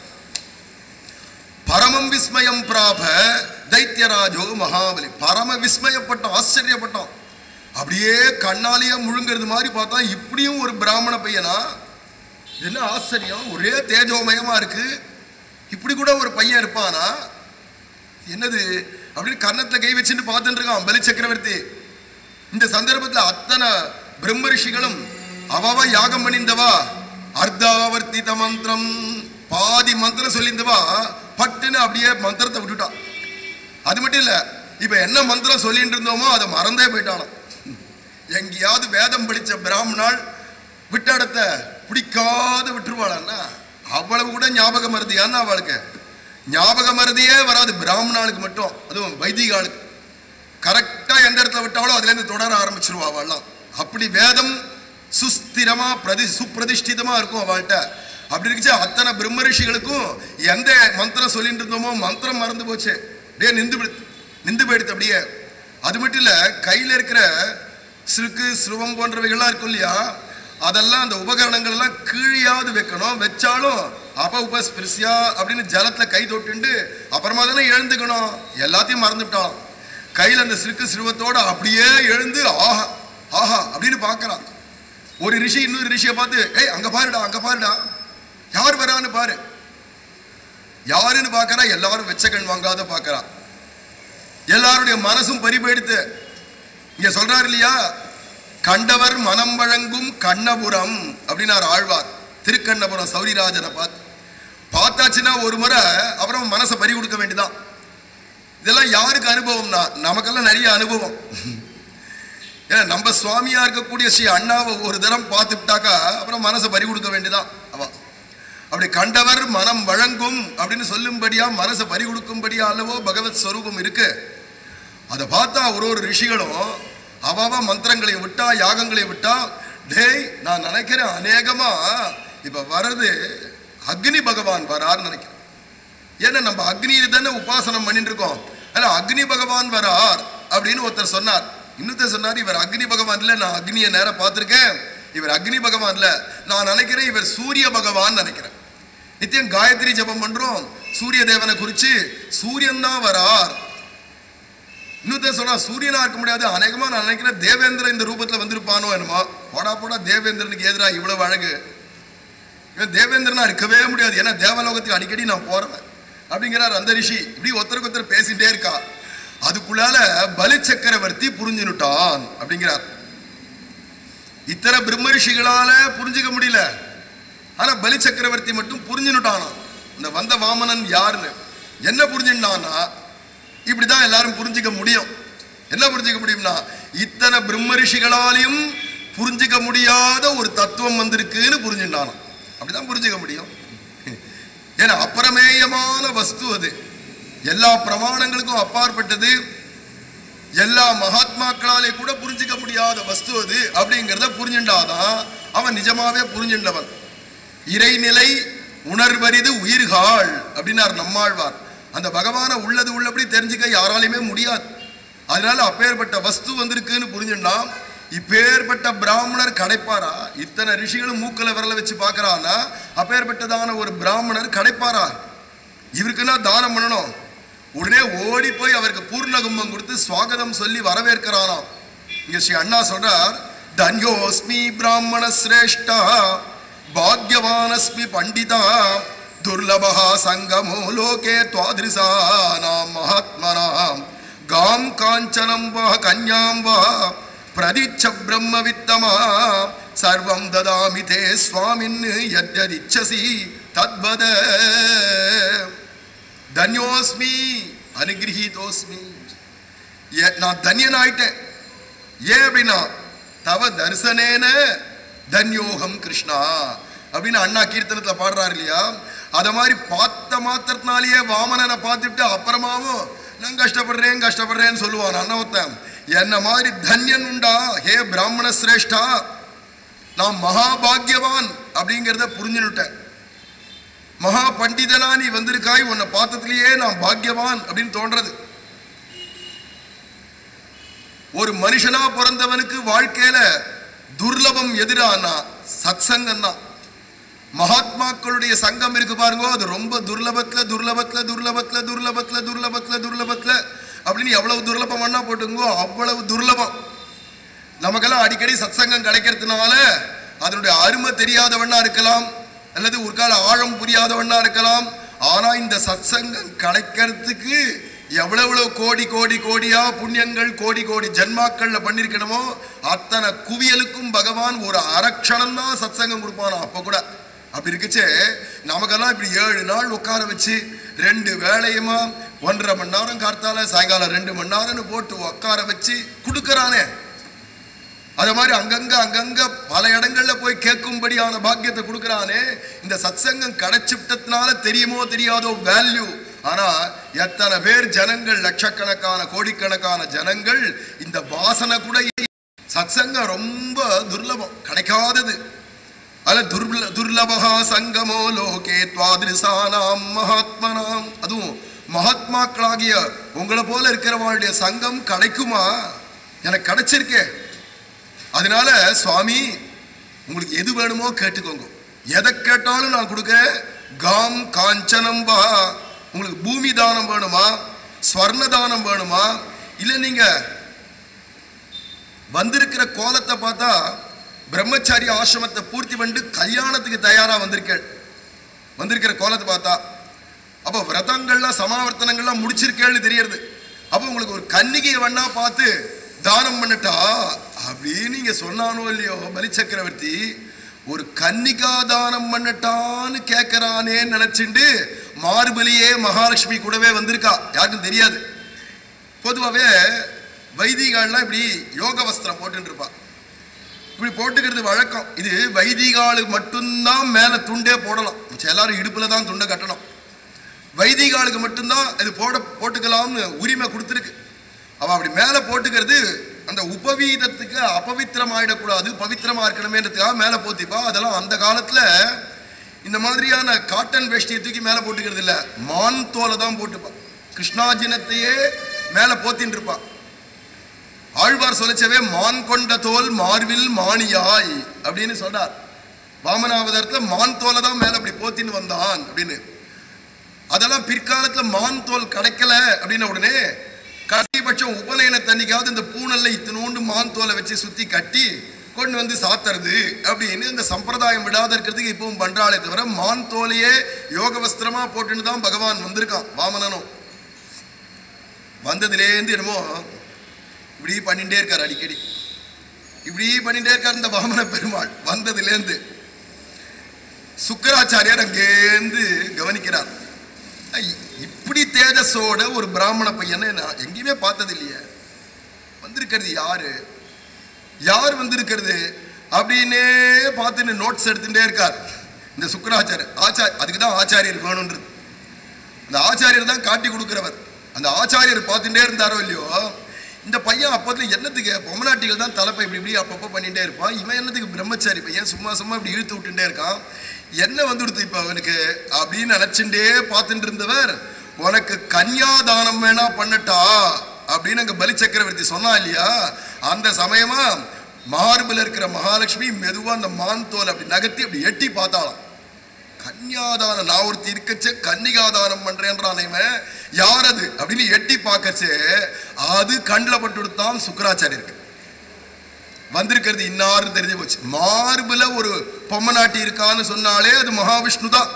பரமம் விஸ்மயம் பிராப தைத்தியராஜோ மகாபலி. பரம விஸ்மயப்பட்டோம், ஆச்சரியப்பட்டோம். அப்படியே கண்ணாலேயே முழுங்கிறது மாதிரி பார்த்தா இப்படியும் ஒரு பிராமண பையனா, என்ன ஆச்சரியம், ஒரே தேஜோமயமா இருக்கு, இப்படி கூட ஒரு பையன் இருப்பானா, என்னது அப்படின்னு கர்ணத்துல கை வச்சுட்டு பார்த்துட்டு இருக்கான் பலி சக்கரவர்த்தி. இந்த சந்தர்ப்பத்தில் அத்தனை பிரம்ம ரிஷிகளும் அவவா யாகம் பண்ணிந்தவா அர்த்தாவர்த்தித மந்திரம் பாதி மந்திரம் சொல்லிந்தவா பட்டுன்னு அப்படியே மந்திரத்தை விட்டுட்டா. அது மட்டும் இல்ல, இப்ப என்ன மந்திரம் சொல்லிட்டு இருந்தோமோ அதை மறந்தே போயிட்டானோ. எங்கேயாவது வேதம் படிச்ச பிராமணால் விட்டடத்தை பிடிக்காத விட்டுருவாளா, அவ்வளவு கூட ஞாபக மருதியான்னு அவளுக்கு ஞாபக மருதியே வராது. பிராமணாளுக்கு மட்டும், அதுவும் வைதிகாளுக்கு கரெக்டா எந்த இடத்துல விட்டாலும் அதுல இருந்து தொடர ஆரம்பிச்சிருவா அவள்லாம். அப்படி வேதம் சுஸ்திரமா பிரதி சுப்பிரதிஷ்டிதமா இருக்கும் அவள்கிட்ட. அப்படி இருந்துச்சு அத்தனை பிரம்ம ரிஷிகளுக்கும் எந்த மந்திரம் சொல்லிட்டு இருந்தோமோ மந்திரம் மறந்து போச்சு, அப்படியே நின்று நின்று போயிடுது அப்படியே. அது மட்டும் இல்ல, கையில இருக்கிற சிறுக்கு சிறுவம் போன்றவைகள்லாம் இருக்கும் இல்லையா, அதெல்லாம் அந்த உபகரணங்கள் எல்லாம் கீழியாவது வைக்கணும், வச்சாலும் அப்ப உபஸ்பிரிசியா அப்படின்னு ஜலத்துல கை தொட்டுண்டு அப்புறமா தானே எழுந்துக்கணும், எல்லாத்தையும் மறந்துட்டான். கையில அந்த சிறுக்கு சிறுவத்தோட அப்படியே எழுந்து ஆஹா ஆஹா அப்படின்னு பாக்குறான். ஒரு ரிஷி இன்னொரு ரிஷியை பார்த்து, ஏய் அங்க பாருடா அங்க பாருடா, யார் வரான்னு பாரு, யாருன்னு பாக்குறா, எல்லாரும் வெச்ச கண் வாங்காத பாக்குறா. எல்லாருடைய மனசும் பறிபெடுத்து இங்க சொல்றாரு இல்லையா, கண்டவர் மனம் வழங்கும் கண்ணபுரம் அப்படின்னாரு ஆழ்வார். திருக்கண்ணபுரம் சௌரிராஜனை பார்த்து பார்த்தாச்சுன்னா ஒரு முறை அப்புறம் மனசை பறி கொடுக்க வேண்டியதான். இதெல்லாம் யாருக்கு அனுபவம்னா, நமக்கெல்லாம் நிறைய அனுபவம். ஏன்னா நம்ம சுவாமியா இருக்கக்கூடிய ஸ்ரீ அண்ணாவை ஒரு தரம் பார்த்துட்டாக்கா அப்புறம் மனசை பறி கொடுக்க வேண்டியதான். அவ அப்படி கண்டவர் மனம் வழங்கும் அப்படின்னு சொல்லும்படியா மனசை பறி கொடுக்கும்படியா அல்லவோ பகவத் ஸ்வரூபம் இருக்கு. அதை பார்த்தா ஒரு ஒரு ரிஷிகளும் அவாவா மந்திரங்களை விட்டா யாகங்களை விட்டா, டேய் நான் நினைக்கிறேன் அநேகமா இப்ப வர்றது அக்னி பகவான் வரான்னு நினைக்கிறேன். ஏன்னா நம்ம அக்னியை தானே உபாசனம் பண்ணிட்டு இருக்கோம், ஆனா அக்னி பகவான் வரார் அப்படின்னு ஒருத்தர் சொன்னார். இன்னொருத்தர் சொன்னார், இவர் அக்னி பகவான் இல்ல, நான் அக்னியை நேரம் பார்த்திருக்கேன், இவர் அக்னி பகவான் இல்ல, நான் நினைக்கிறேன் இவர் சூரிய பகவான் நினைக்கிறேன். நித்தியம் காயத்ரி ஜபம் பண்றோம், சூரிய தேவனை குறிச்சு சூரியன் தான் வரார். இன்னொருத்தர் சொன்னா சூரியனா இருக்க முடியாது, அநேகமா நான் நினைக்கிறேன் தேவேந்திரன் இந்த ரூபத்துல வந்திருப்பானோ என்னமோ. போடா போடா, தேவேந்திரனுக்கு எதிராக இவ்வளவு அழகு, தேவேந்திரனா இருக்கவே முடியாது, ஏன்னா தேவலோகத்துக்கு அடிக்கடி நான் போறேன் அப்படிங்கிறார் அந்த ரிஷி. இப்படி ஒருத்தருக்கு ஒருத்தர் பேசிட்டே இருக்கா. அதுக்குள்ளால பலி சக்கரவர்த்தி புரிஞ்சுட்டான் அப்படிங்கிறார். இத்தனை பிரம்ம ரிஷிகளால புரிஞ்சுக்க முடியல, ஆனா பலி சக்கரவர்த்தி மட்டும் புரிஞ்சுட்டானா இந்த வந்த வாமனன் யாருன்னு. என்ன புரிஞ்சுட்டான்னா, இப்படிதான் எல்லாரும் புரிஞ்சுக்க முடியும். என்ன புரிஞ்சுக்க முடியும்னா, இத்தனை பிரம்ம ரிஷிகளாலையும் புரிஞ்சுக்க முடியாத ஒரு தத்துவம் வந்திருக்குன்னு புரிஞ்சுட்டானா. அப்படிதான் புரிஞ்சுக்க முடியும். ஏன்னா அப்பிரமேயமான வஸ்து அது, எல்லா பிரமாணங்களுக்கும் அப்பாற்பட்டது, எல்லா மகாத்மாக்களாலே கூட புரிஞ்சுக்க முடியாத வஸ்து அது. அப்படிங்கிறத புரிஞ்சுட்டாதான் அவன் நிஜமாவே புரிஞ்சுண்டவன். இறைநிலை உணர்வரிது உயிர்காள் அப்படின்னார் நம்மாழ்வார். அந்த பகவான உள்ளது உள்ளபடி தெரிஞ்சுக்க யாராலையுமே முடியாது. அதனால அப்பேற்பட்ட வஸ்து வந்திருக்குன்னு புரிஞ்சுட்டா, இப்பேற்பட்ட பிராமணர் கிடைப்பாரா? இத்தனை ரிஷிகளும் மூக்கல விரல வச்சு பாக்குறான்னா அப்பேற்பட்டதான ஒரு பிராமணர் கிடைப்பாரா? இவருக்குன்னா தானம் பண்ணணும். உடனே ஓடி போய் அவருக்கு பூர்ண கும்பம் கொடுத்து சுவாகதம் சொல்லி வரவேற்கிறாராம். இங்க ஸ்ரீ அண்ணா சொல்றார், தன்யோஸ்மி பிராமண சிரேஷ்டா பாக்யவானஸ்மி பண்டிதா துர்லபஹா சங்கமோ லோகே துவாதிருசானாம் மகாத்மனாம் காம் காஞ்சனம் வா கன்யாம் வா பிரதிச்ச பிரம்ம வித்தமா சர்வம் ததாமி தே ஸ்வாமின் யத்யதிச்சசி தத்வத. தன்யோஸ்மி அனுகிரஹீதோஸ்மி, நான் தன்யனாயிட்டேன். ஏன் அப்படின்னா, தவ தரிசனேன தன்யோகம் கிருஷ்ணா அப்படின்னு அண்ணா கீர்த்தனத்துல பாடுறாரு இல்லையா. அத மாதிரி பார்த்த மாத்திரத்தினாலேயே வாமனனை பார்த்துட்டு அப்புறமாவும் நான் கஷ்டப்படுறேன் கஷ்டப்படுறேன்னு சொல்லுவான். அண்ணவத்தன் என்ன மாதிரி தன்யன் உண்டா ஹே பிராமண சிரேஷ்டா, நான் மகாபாகியவான் அப்படிங்கிறத புரிஞ்சுட்டேன். மகா பண்டிதனா நீ வந்திருக்காய், உன்னை பார்த்ததுலயே நான் பாக்கியவான் அப்படின்னு தோன்றது. ஒரு மனுஷனா பிறந்தவனுக்கு வாழ்க்கையில துர்லபம் எதிரானா சத் சங்கம் தான். மகாத்மாக்களுடைய சங்கம் இருக்கு பாருங்க, அது ரொம்ப துர்லபத்துல துர்லபத்துல துர்லபத்துல துர்லபத்துல துர்லபத்துல துர்லபத்துல அப்படின்னு எவ்வளவு துர்லபம் பண்ணா போட்டுங்கோ அவ்வளவு துர்லபம். நமக்கெல்லாம் அடிக்கடி சத் சங்கம் கிடைக்கிறதுனால அதனுடைய அருமை தெரியாதவண்ணா இருக்கலாம், அல்லது ஒரு கால ஆழம் புரியாதவண்ணா இருக்கலாம். ஆனா இந்த சத் சங்கம் கிடைக்கிறதுக்கு எவ்வளவு கோடி கோடி கோடியா புண்ணியங்கள் கோடி கோடி ஜென்மாக்கள்ல பண்ணிருக்கணுமோ அத்தனை குவியலுக்கும் பகவான் ஒரு அரட்சணம் தான் சத் சங்கம் கொடுப்பானா. அப்ப கூட அப்படி இருக்குச்சே நமக்கெல்லாம் இப்படி ஏழு நாள் உட்கார வச்சு ரெண்டு வேலையுமா ஒன்றரை மணி நேரம் கார்த்தால சாயங்காலம் ரெண்டு மணி நேரம்னு போட்டு உட்கார வச்சு கொடுக்கறானே, அது மாதிரி அங்கங்க அங்கங்க பல இடங்கள்ல போய் கேட்கும்படியான பாக்கியத்தை கொடுக்கறானே. இந்த சத் சங்கம் கிடைச்சிட்டதுனால தெரியுமோ தெரியாதோ வேல்யூ. ஆனா எத்தனை பேர் ஜனங்கள், லட்சக்கணக்கான கோடிக்கணக்கான ஜனங்கள் இந்த வாசனை கூட சத் சங்கம் ரொம்ப துர்லபம், கிடைக்காதது. அல்ல துர்ல துர்லபகா சங்கமோ லோகே துவாதிருசானாம் மகாத்மனாம். அதுவும் மகாத்மாக்களாகிய உங்களை போல இருக்கிறவங்களுடைய சங்கம் கிடைக்குமா? எனக்கு கிடைச்சிருக்கே. அதனால சுவாமி உங்களுக்கு எது வேணுமோ கேட்டுக்கோங்க, எதை கேட்டாலும் நான் கொடுக்க. காம் காஞ்சனம்பா, உங்களுக்கு பூமி தானம் வேணுமா, ஸ்வர்ண தானம் வேணுமா, இல்ல நீங்க வந்திருக்கிற கோலத்தை பார்த்தா பிரம்மச்சாரி ஆசிரமத்தை பூர்த்தி பண்ணி கல்யாணத்துக்கு தயாரா வந்திருக்க வந்திருக்கிற கோலத்தை பார்த்தா அப்ப விரதங்கள்லாம் சமாவர்த்தனங்கள்லாம் முடிச்சிருக்கேன்னு தெரியறது. அப்ப உங்களுக்கு ஒரு கன்னிகையை வேணா பார்த்து தானம் பண்ணட்டா அப்படின்னு நீங்க சொன்னானோ இல்லையோ பலி சக்கரவர்த்தி, ஒரு கன்னிகா தானம் பண்ணட்டான்னு கேட்கறானேன்னு நினைச்சுண்டு மார்பலியே மகாலட்சுமி கூடவே வந்திருக்கா, யாருக்கும் தெரியாது. பொதுவாகவே வைதிகாலாம் இப்படி யோக வஸ்திரம் போட்டு இருப்பா, இப்படி போட்டுக்கிறது வழக்கம். இது வைதிகாலுக்கு மட்டும்தான் மேல துண்டே போடலாம், எல்லாரும் இடுப்புல தான் துண்டை கட்டணும். வைதிகாலுக்கு மட்டும்தான் இது போட போட்டுக்கலாம்னு உரிமை கொடுத்துருக்கு. அவ அப்படி மேல போட்டுக்கிறது அந்த உபவீதத்துக்கு அபவித்திரம் ஆயிடக்கூடாது, பவித்திரமா இருக்கணுமேன்றதுக்காக மேல போத்திப்பா. அதெல்லாம் அந்த காலத்துல இந்த மாதிரியான காட்டன் வேஷ்டியை தூக்கி மேல போட்டுக்கிறது இல்ல, மான் தோலை தான் போட்டுப்பா. கிருஷ்ணாஜினத்தையே மேல போத்தின்னு இருப்பா. ஆழ்வார் சொல்லச்சவே மான் கொண்ட தோல் மார்வில் மாணியாய் அப்படின்னு சொல்றார். வாமனாவதாரத்துல மான் தோலை தான் மேல அப்படி போத்தின்னு வந்தான் அப்படின்னு. அதெல்லாம் பிற்காலத்துல மான் தோல் கிடைக்கல அப்படின்ன உடனே கடைபட்சம் உபநயன தண்ணிக்காவது இந்த பூனல்ல இத்தினோண்டு மான் தோலை வச்சு சுத்தி கட்டி கொண்டு வந்து சாத்துறது அப்படின்னு இந்த சம்பிரதாயம் விடாத இருக்கிறதுக்கு இப்பவும் பண்றாளே தவிர மான் தோலையே யோக வஸ்திரமா போட்டுன்னு தான் பகவான் வந்திருக்கான். வாமனனும் வந்ததுலேருந்து என்னமோ இப்படி பண்ணிட்டே இருக்காரு, அடிக்கடி இப்படி பண்ணிட்டே இருக்காரு இந்த வாமன பெருமாள். வந்ததுலேருந்து சுக்கராச்சாரியார் அங்கேருந்து கவனிக்கிறார், இப்படி தேஜஸோட ஒரு பிராமண பையனை நான் எங்கேயுமே பார்த்தது இல்லையே, வந்திருக்கிறது யாரு யார் வந்திருக்கிறது அப்படின்னே பார்த்துன்னு நோட்ஸ் எடுத்துட்டே இருக்கார் இந்த சுக்கராச்சாரியர். ஆச்சார் அதுக்கு தான் ஆச்சாரியர் வேணும்ன்றது, அந்த ஆச்சாரியர் தான் காட்டி கொடுக்கிறவர். அந்த ஆச்சாரியர் பார்த்துட்டே இருந்தாரோ இல்லையோ, இந்த பையன் அப்போதுல என்னத்துக்கு பொம்மநாட்டிகள் தான் தலைப்பை இப்படி இப்படி அப்பப்போ பண்ணிட்டே இருப்பான், இவன் என்னத்துக்கு பிரம்மச்சாரி பையன் சும்மா சும்மா இப்படி இழுத்து விட்டுட்டே இருக்கான், என்ன வந்து கொடுத்து இப்போ அவனுக்கு அப்படின்னு நினைச்சுட்டே பார்த்துட்டு இருந்தவர், உனக்கு கன்யாதானம் வேணா பண்ணட்டா அப்படின்னு அங்க பலி சக்கரவர்த்தி சொன்னா இல்லையா. அந்த சமயமா மார்பில் இருக்கிற மகாலட்சுமி மெதுவா அந்த மான் தோல் அப்படி நகர்த்தி அப்படி எட்டி பார்த்தாலாம். கன்யாதானம் நான் ஒருத்தி இருக்கச்சே கன்னிகாதானம் பண்றேன்றான் இவன், யார் அது அப்படின்னு எட்டி பார்க்கச்சே அது கண்ணில் பட்டு கொடுத்தான் சுக்கராச்சாரியருக்கு. வந்திருக்கிறது இன்னாரும் தெரிஞ்சு போச்சு. மார்புல ஒரு பொம்மநாட்டி இருக்கான்னு சொன்னாலே அது மகாவிஷ்ணு தான்,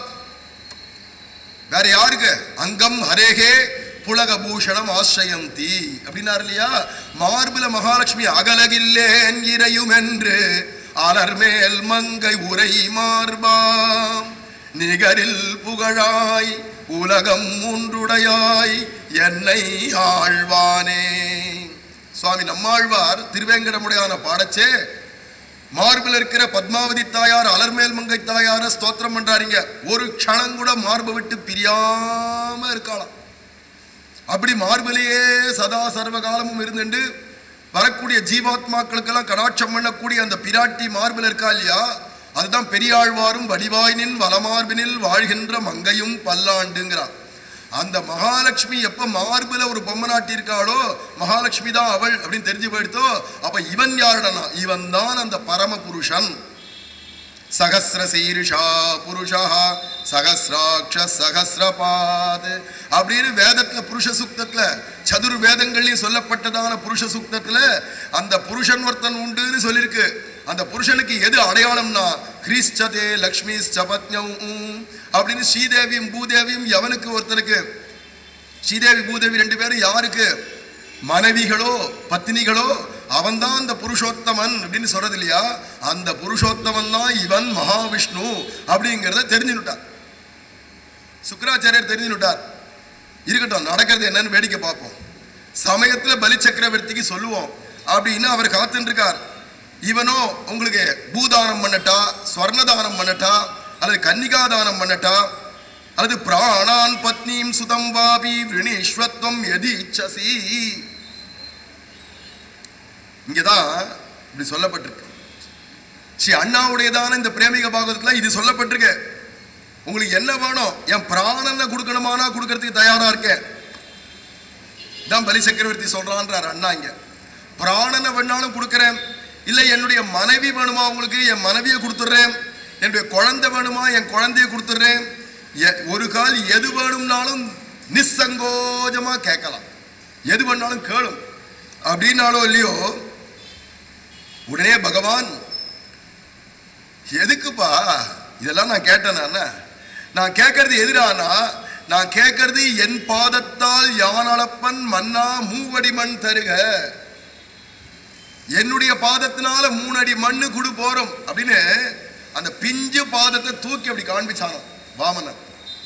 வேற யாருக்கு? அங்கம் ஹரேகே புலகபூஷணம் ஆசிரயந்தி அப்படின்னாரு இல்லையா. மார்புல மகாலட்சுமி அகலகில்லேன் இறையும் என்று அலர்மேல் மங்கை உரை மார்பாம் நிகரில் புகழாய் உலகம் மூன்றுடையாய் என்னை ஆழ்வானே. சுவாமி நம்மாழ்வார் திருவேங்கடமுடையான பாடச்சே மார்பில் இருக்கிற பத்மாவதி தாயார் அலர்மேல் மங்கை தாயார ஸ்தோத்திரம் பண்றாருங்க. ஒரு க்ஷணம் கூட மார்பை விட்டு பிரியாம இருக்கலாம். அப்படி மார்பிலேயே சதா சர்வ காலமும் இருந்துட்டு வரக்கூடிய ஜீவாத்மாக்களுக்கெல்லாம் கடாட்சம் பண்ணக்கூடிய அந்த பிராட்டி மார்பில் இருக்கா இல்லையா, அதுதான் பெரியாழ்வாரும் வடிவாயினின் வலமார்பினில் வாழ்கின்ற மங்கையும் பல்லாண்டுங்கிறான். அந்த மகாலட்சுமி எப்ப மார்பில ஒரு பொம்மை நாட்டி இருக்காளோ மகாலட்சுமி தான் அவள் அப்படின்னு தெரிஞ்சு போயிடுத்தோ, அப்ப இவன் யாருடனா, இவன் தான் அந்த பரம புருஷன். சகஸ்ர சீருஷா புருஷா சகஸ்ராட்ச சகஸ்ரபாத் அப்படின்னு வேதத்துல புருஷ சூக்தத்துல சதுர் வேதங்கள்லயும் சொல்லப்பட்டதான புருஷ சூக்தத்துல அந்த புருஷன் ஒருத்தன் உண்டுன்னு சொல்லியிருக்கு. அந்த புருஷனுக்கு எது அடையாளம்னா கிரீஷ்சதே லக்ஷ்மி சபத்யம் அப்படின்னு ஸ்ரீதேவியும் பூதேவியும் எவனுக்கு ஒருத்தனுக்கு, ஸ்ரீதேவி பூதேவி ரெண்டு பேரும் யாருக்கு மனைவிகளோ பத்தினிகளோ அவன்தான் அந்த புருஷோத்தமன் அப்படின்னு சொல்றது இல்லையா, அந்த புருஷோத்தமன் தான் இவன் மகாவிஷ்ணு அப்படிங்கிறத தெரிஞ்சுட்டார். சுக்கராச்சாரியர் தெரிஞ்சுட்டார். இருக்கட்டும், நடக்கிறது என்னன்னு வேடிக்கை பார்ப்போம், சமயத்துல பலி சக்கரவர்த்திக்கு சொல்லுவோம் அப்படின்னு அவர் காத்துட்டு இருக்கார். இவனோ உங்களுக்கு பூதானம் பண்ணட்டா, ஸ்வர்ணதானம் பண்ணட்டா, அல்லது கன்னிகாதானம் பண்ணட்டா, அல்லது பிராணான் பத்னீம் சுதம் வாபி விரணீஸ்வத்வம் எதிச்சசி. இங்கதான் இப்படி சொல்லப்பட்டிருக்கு. ஸ்ரீ அண்ணாவுடையதான இந்த பிரேமிக பாகவதத்துல இது சொல்லப்பட்டிருக்கு. உங்களுக்கு என்ன வேணும், என் பிராணனை கொடுக்கணுமானா கொடுக்கறதுக்கு தயாரா இருக்கேன் தான் பலி சக்கரவர்த்தி சொல்றான்றார் அண்ணா. இங்க பிராணனை வேணாலும் கொடுக்கறேன், இல்லை என்னுடைய மனைவி வேணுமா உங்களுக்கு, என் மனைவியை கொடுத்துடுறேன், என்னுடைய குழந்தை வேணுமா என் குழந்தைய கொடுத்துடுறேன், ஒரு கால் எது வேணும்னாலும் நிசங்கோஜமா கேட்கலாம், எது வேணாலும் கேளும் அப்படின்னாலும் இல்லையோ. உடனே பகவான் எதுக்குப்பா இதெல்லாம் நான் கேட்டேன், நான் கேட்கறது எதிரானா, நான் கேட்கறது என் பாதத்தால் யானளப்பன் மன்னா மூவடி மண் தருக, என்னுடைய பாதத்தினால மூணு அடி மண்ணு குடு போறோம் அப்படின்னு அந்த பிஞ்சு பாதத்தை தூக்கி அப்படி காண்பிச்சானோ வாமனன்.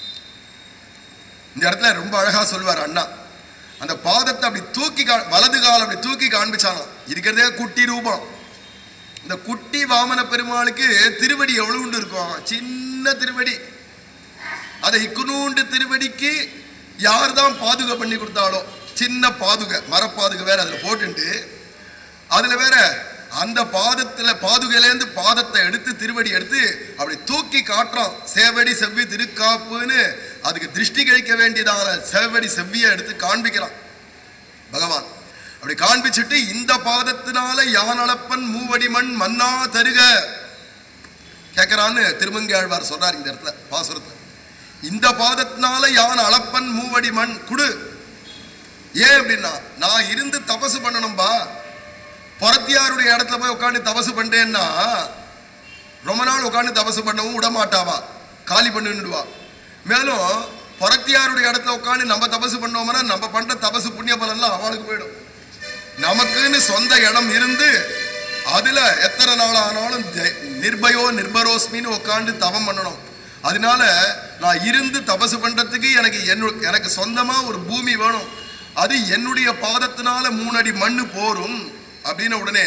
இந்த இடத்துல ரொம்ப அழகா சொல்வார் அண்ணா, அந்த பாதத்தை அப்படி தூக்கி வலது கால அப்படி தூக்கி காண்பிச்சானோ. இருக்கிறதே குட்டி ரூபம். இந்த குட்டி வாமன பெருமாளுக்கு திருவடி எவ்வளவு இருக்கும், சின்ன திருவடி. அதை இக்குனூண்டு திருவடிக்கு யார் தான் பாதுகை பண்ணி கொடுத்தாலோ, சின்ன பாதுகை மரப்பாதுகை வேற அதுல போட்டுட்டு, அதுல வேற அந்த பாதத்துல பாதுகையிலேருந்து பாதத்தை எடுத்து திருவடி எடுத்து அப்படி தூக்கி காட்டுறான். சேவடி செவ்வி திருக்காப்புன்னு அதுக்கு திருஷ்டி கழிக்க வேண்டியதான சேவடி செவ்வியை எடுத்து காண்பிக்கிறான் பகவான். அப்படி காண்பிச்சுட்டு இந்த பாதத்தினால யானளப்பன் மூவடி மண் மன்னா தருக கேட்கிறான்னு திருமங்கையாழ்வார் சொல்றார் இந்த இடத்துல பாசுரத்துல. இந்த பாதத்தினால யான் அளப்பன் மூவடி மண் குடு. ஏன் அப்படின்னா, நான் இருந்து தபசு பண்ணணும்பா. பரத்தியாருடைய இடத்துல போய் உட்காந்து தபசு பண்றேன்னா ரொம்ப நாள் உட்காந்து தபசு பண்ணவும் விட மாட்டாவா, காலி பண்ணிடுவா. மேலும் பரத்தியாருடைய இடத்துல உட்காந்து நம்ம தபசு பண்ணோம்னா நம்ம பண்ற தபசு புண்ணிய பலன்லாம் அவளுக்கு போயிடும். நமக்குன்னு சொந்த இடம் இருந்து அதுல எத்தனை நாள் ஆனாலும் நிர்பயோ நிர்பரோஸ்மின்னு உட்காந்து தவம் பண்ணணும். அதனால நான் இருந்து தபசு பண்றதுக்கு எனக்கு எனக்கு சொந்தமா ஒரு பூமி வேணும், அது என்னுடைய பாதத்தினால மூணு அடி மண்ணு போரும் அப்படின்னு உடனே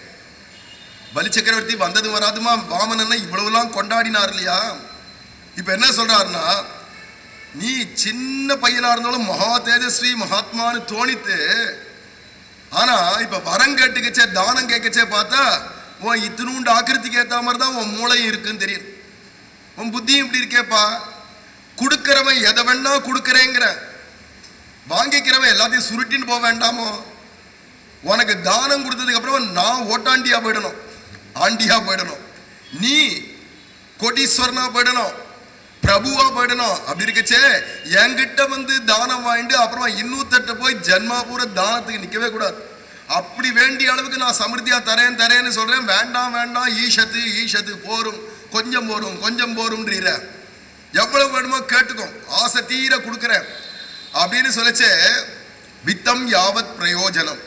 பலி சக்கரவர்த்தி வந்தது வராதுமா வாமனன்னா இவ்வளவுலாம் கொண்டாடினார் இல்லையா. இப்ப என்ன சொல்றாருன்னா, நீ சின்ன பையனா இருந்தாலும் மகா தேஜஸ்வி மகாத்மான்னு தோணித்து, ஆனா இப்ப வரம் கேட்டுக்கச்சே தானம் கேட்கச்சே பார்த்தா உன் இத்தினூண்டு ஆக்கிருத்திக்கு ஏத்த மாதிரி தான் உன் மூளையும் இருக்குன்னு தெரியும், உன் புத்தியும் இப்படி இருக்கேப்பா. கொடுக்கிறவன் எதை வேணா கொடுக்கறேங்கிற, வாங்கிக்கிறவன் எல்லாத்தையும் சுருட்டின்னு போக வேண்டாமோ. உனக்கு தானம் கொடுத்ததுக்கு அப்புறம் நான் ஓட்டாண்டியா போயிடணும், ஆண்டியா போயிடணும், நீ கோடீஸ்வரனா போயிடணும், பிரபுவா போயிடணும். அப்படி இருக்கச்சே என்கிட்ட வந்து தானம் வாங்கிட்டு அப்புறம் இன்னூத்தட்ட போய் ஜென்மா பூரா தானத்துக்கு நிக்கவே கூடாது. அப்படி வேண்டிய அளவுக்கு நான் சமிருத்தியா தரேன் தரேன்னு சொல்றேன். வேண்டாம் வேண்டாம், ஈஷத்து ஈஷத்து போரும், கொஞ்சம் போரும் கொஞ்சம் போரும்ன்றீர, எவ்வளவு வேணுமோ கேட்டுக்கோ, ஆசை தீர கொடுக்குறேன் அப்படின்னு சொல்லச்சே. வித்தம் யாவத் பிரயோஜனம்.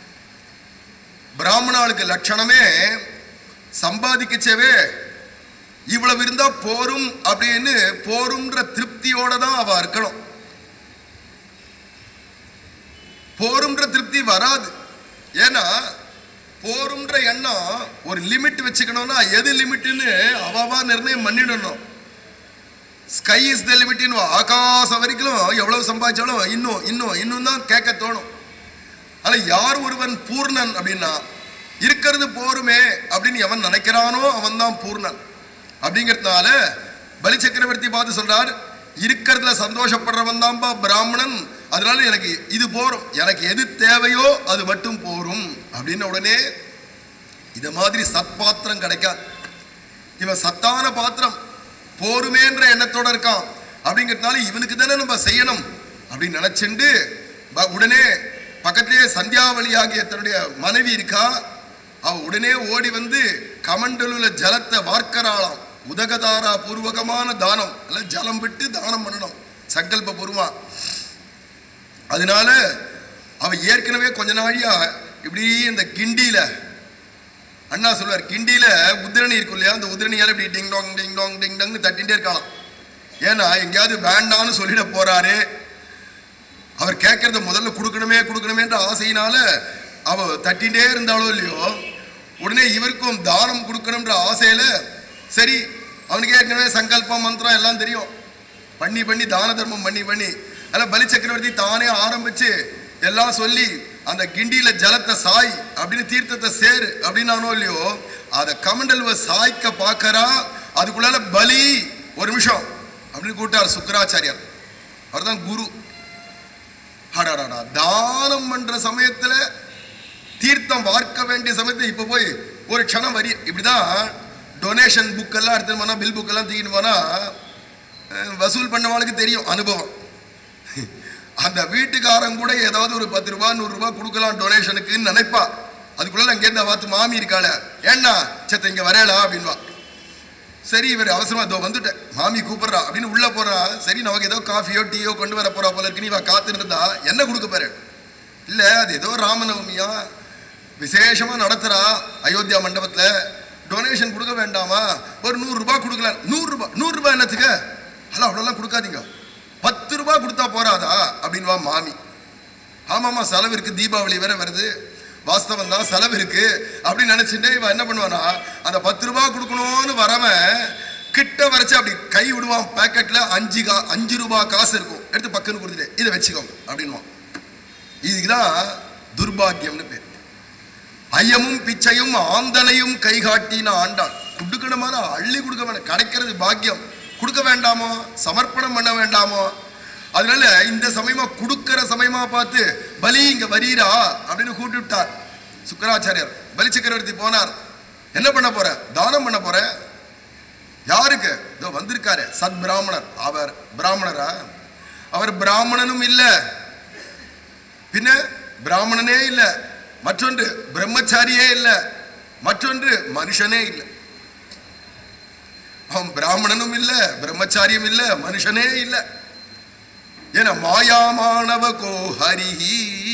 பிராமணாளுக்கு லட்சணமே சம்பாதிக்கச்சேவே இவ்வளவு இருந்தா போரும் அப்படின்னு போரும்ன்ற திருப்தியோட தான் அவ இருக்கணும். போரும்ன்ற திருப்தி வராது. ஏன்னா போரும்ன்ற எண்ணம் ஒரு லிமிட் வச்சுக்கணும்னா எது லிமிட்னு அவவா நிர்ணயம் பண்ணிடணும். ஸ்கை இஸ் த லிமிட்னு ஆகாசம் வரைக்கும் எவ்வளவு சம்பாதிச்சாலும் இன்னும் இன்னும் இன்னும் தான் கேட்க தோணும். ஆனா யார் ஒருவன் பூர்ணன் அப்படின்னா இருக்கிறது போருமே அப்படின்னு எவன் நினைக்கிறானோ அவன் தான் பூர்ணன். அப்படிங்கிறதுனால பலி சக்கரவர்த்தி பார்த்து சொல்றார், இருக்கிறதுல சந்தோஷப்படுறவன் தான்பா பிராமணன், அதனால எனக்கு இது போரும், எனக்கு எது தேவையோ அது மட்டும் போரும் அப்படின்னு. உடனே இத மாதிரி சத்பாத்திரம் கிடைக்காது. இவன் சத்தான பாத்திரம் போருமேன்ற எண்ணத்தோட இருக்கான். அப்படிங்கிறதுனால இவனுக்கு தானே நம்ம செய்யணும் அப்படின்னு நினைச்சுண்டு உடனே பக்கத்திலேயே சந்தியாவளியாகிய தன்னுடைய மனைவி இருக்கா, அவ உடனே ஓடி வந்து கமண்டலுல ஜலத்தை வார்க்கறாளாம். உதகதாரா பூர்வகமான தானம், அல்ல ஜலம் விட்டு தானம் பண்ணணும் சங்கல்ப பூர்வமா. அதனால அவ ஏற்கனவே கொஞ்ச நாழியா இப்படி இந்த கிண்டியில, அண்ணா சொல்வார் கிண்டியில உதிரணி இருக்கும் இல்லையா, அந்த உதிரணியால இப்படி டிங் டாங் டிங் டாங் டிங் டாங்னு தட்டிகிட்டே இருக்கலாம். ஏன்னா எங்கேயாவது வேண்டான்னு சொல்லிட போறாரு, அவர் கேட்கறத முதல்ல கொடுக்கணுமே கொடுக்கணுமேன்ற ஆசையினால அவ தட்டிகிட்டே இருந்தாலோ இல்லையோ, உடனே இவருக்கும் தானம் கொடுக்கணும்ன்ற ஆசையில சரி, அவனுக்கு ஏற்கனவே சங்கல்பம் மந்திரம் எல்லாம் தெரியும், பண்ணி பண்ணி தான தர்மம் பண்ணி பண்ணி அதில் பலி சக்கரவர்த்தி தானே ஆரம்பிச்சு எல்லாம் சொல்லி அந்த கிண்டியில ஜலத்தை சாய் அப்படின்னு தீர்த்தத்தை சேரு அப்படின்னானோ இல்லையோ, அதை கமண்டல்வ சாய்க்க பார்க்கறா. அதுக்குள்ளால பலி ஒரு நிமிஷம் அப்படின்னு கூட்டார் சுக்கராச்சாரியார், அவர் தான் குரு. அடாடா, தானம் பண்ற சமயத்துல தீர்த்தம் வார்க்க வேண்டிய சமயத்துல இப்ப போய் ஒரு க்ஷணம் வரி இப்படிதான் டொனேஷன் புக் எல்லாம் எடுத்துட்டு போனா, பில் புக் எல்லாம் தூக்கிட்டு போனா வசூல் பண்ணவாளுக்கு தெரியும் அனுபவம். அந்த வீட்டுக்காரன் கூட ஏதாவது ஒரு பத்து ரூபாய் நூறு ரூபாய் கொடுக்கலாம் டொனேஷனுக்குன்னு நினைப்பா. அதுக்குள்ள அங்கேருந்து பார்த்து மாமி இருக்காள, ஏன்னா சத்த இங்க வரையலா அப்படின்வா. சரி இவர் அவசரமா இதோ வந்துட்டேன் மாமி கூப்பிடுறா அப்படின்னு உள்ள போறா. சரி நமக்கு ஏதோ காஃபியோ டீயோ கொண்டு வர போறா போல இருக்கு, நீ காத்து இருந்தா என்ன கொடுக்க போற? இல்ல அது ஏதோ ராமநவமியா விசேஷமா நடத்துறா அயோத்தியா மண்டபத்துல, டொனேஷன் கொடுக்க வேண்டாமா, ஒரு நூறு ரூபாய் கொடுக்கலாம். நூறு ரூபாய் நூறு ரூபாய் என்னத்துக்கு, அல்ல அவ்வளோலாம் கொடுக்காதீங்க, பத்து ரூபாய் கொடுத்தா போறாதா அப்படின்வா மாமி. ஆமாமா செலவு இருக்கு, தீபாவளி வேற வருது, வாஸ்தவம் தான் செலவு இருக்கு அப்படின்னு நினைச்சுட்டே இவன் என்ன பண்ணுவானா, அந்த பத்து ரூபாய் கொடுக்கணும்னு வரவன் கிட்ட வரைச்சு அப்படி கை விடுவான். பேக்கெட்ல அஞ்சு கா அஞ்சு ரூபாய் காசு இருக்கும், எடுத்து பக்கன்னு கொடுத்துட்டு இதை வச்சுக்கோங்க அப்படின்வான். இதுக்குதான் துர்பாகியம்னு பேர். ஐயமும் பிச்சையும் ஆந்தனையும் கை காட்டின ஆண்டாள். கொடுக்கணுமான அள்ளி கொடுக்க வேண்டாம், கிடைக்கிறது பாக்கியம், கொடுக்க வேண்டாமோ, சமர்ப்பணம் பண்ண வேண்டாமோ. அதனால இந்த சமயமா கொடுக்கிற சமயமா பார்த்து பலி இங்க வரீரா அப்படின்னு கூப்பிட்டு விட்டார் சுக்கராச்சாரியார். பலி சக்கரவர்த்தி போனார். என்ன பண்ண போற? தானம் பண்ண போற. யாருக்கு? இதோ வந்திருக்காரு சத் பிராமணர். அவர் பிராமணரா? அவர் பிராமணனும் இல்ல, பின்ன பிராமணனே இல்ல, மற்றொன்று பிரம்மச்சாரியே இல்ல, மற்றொன்று மனுஷனே இல்லை. அவன் பிராமணனும் இல்ல, பிரம்மச்சாரியும் இல்ல, மனுஷனே இல்லை. ஏன்னா மாயாமானவ கோஹரிஹி,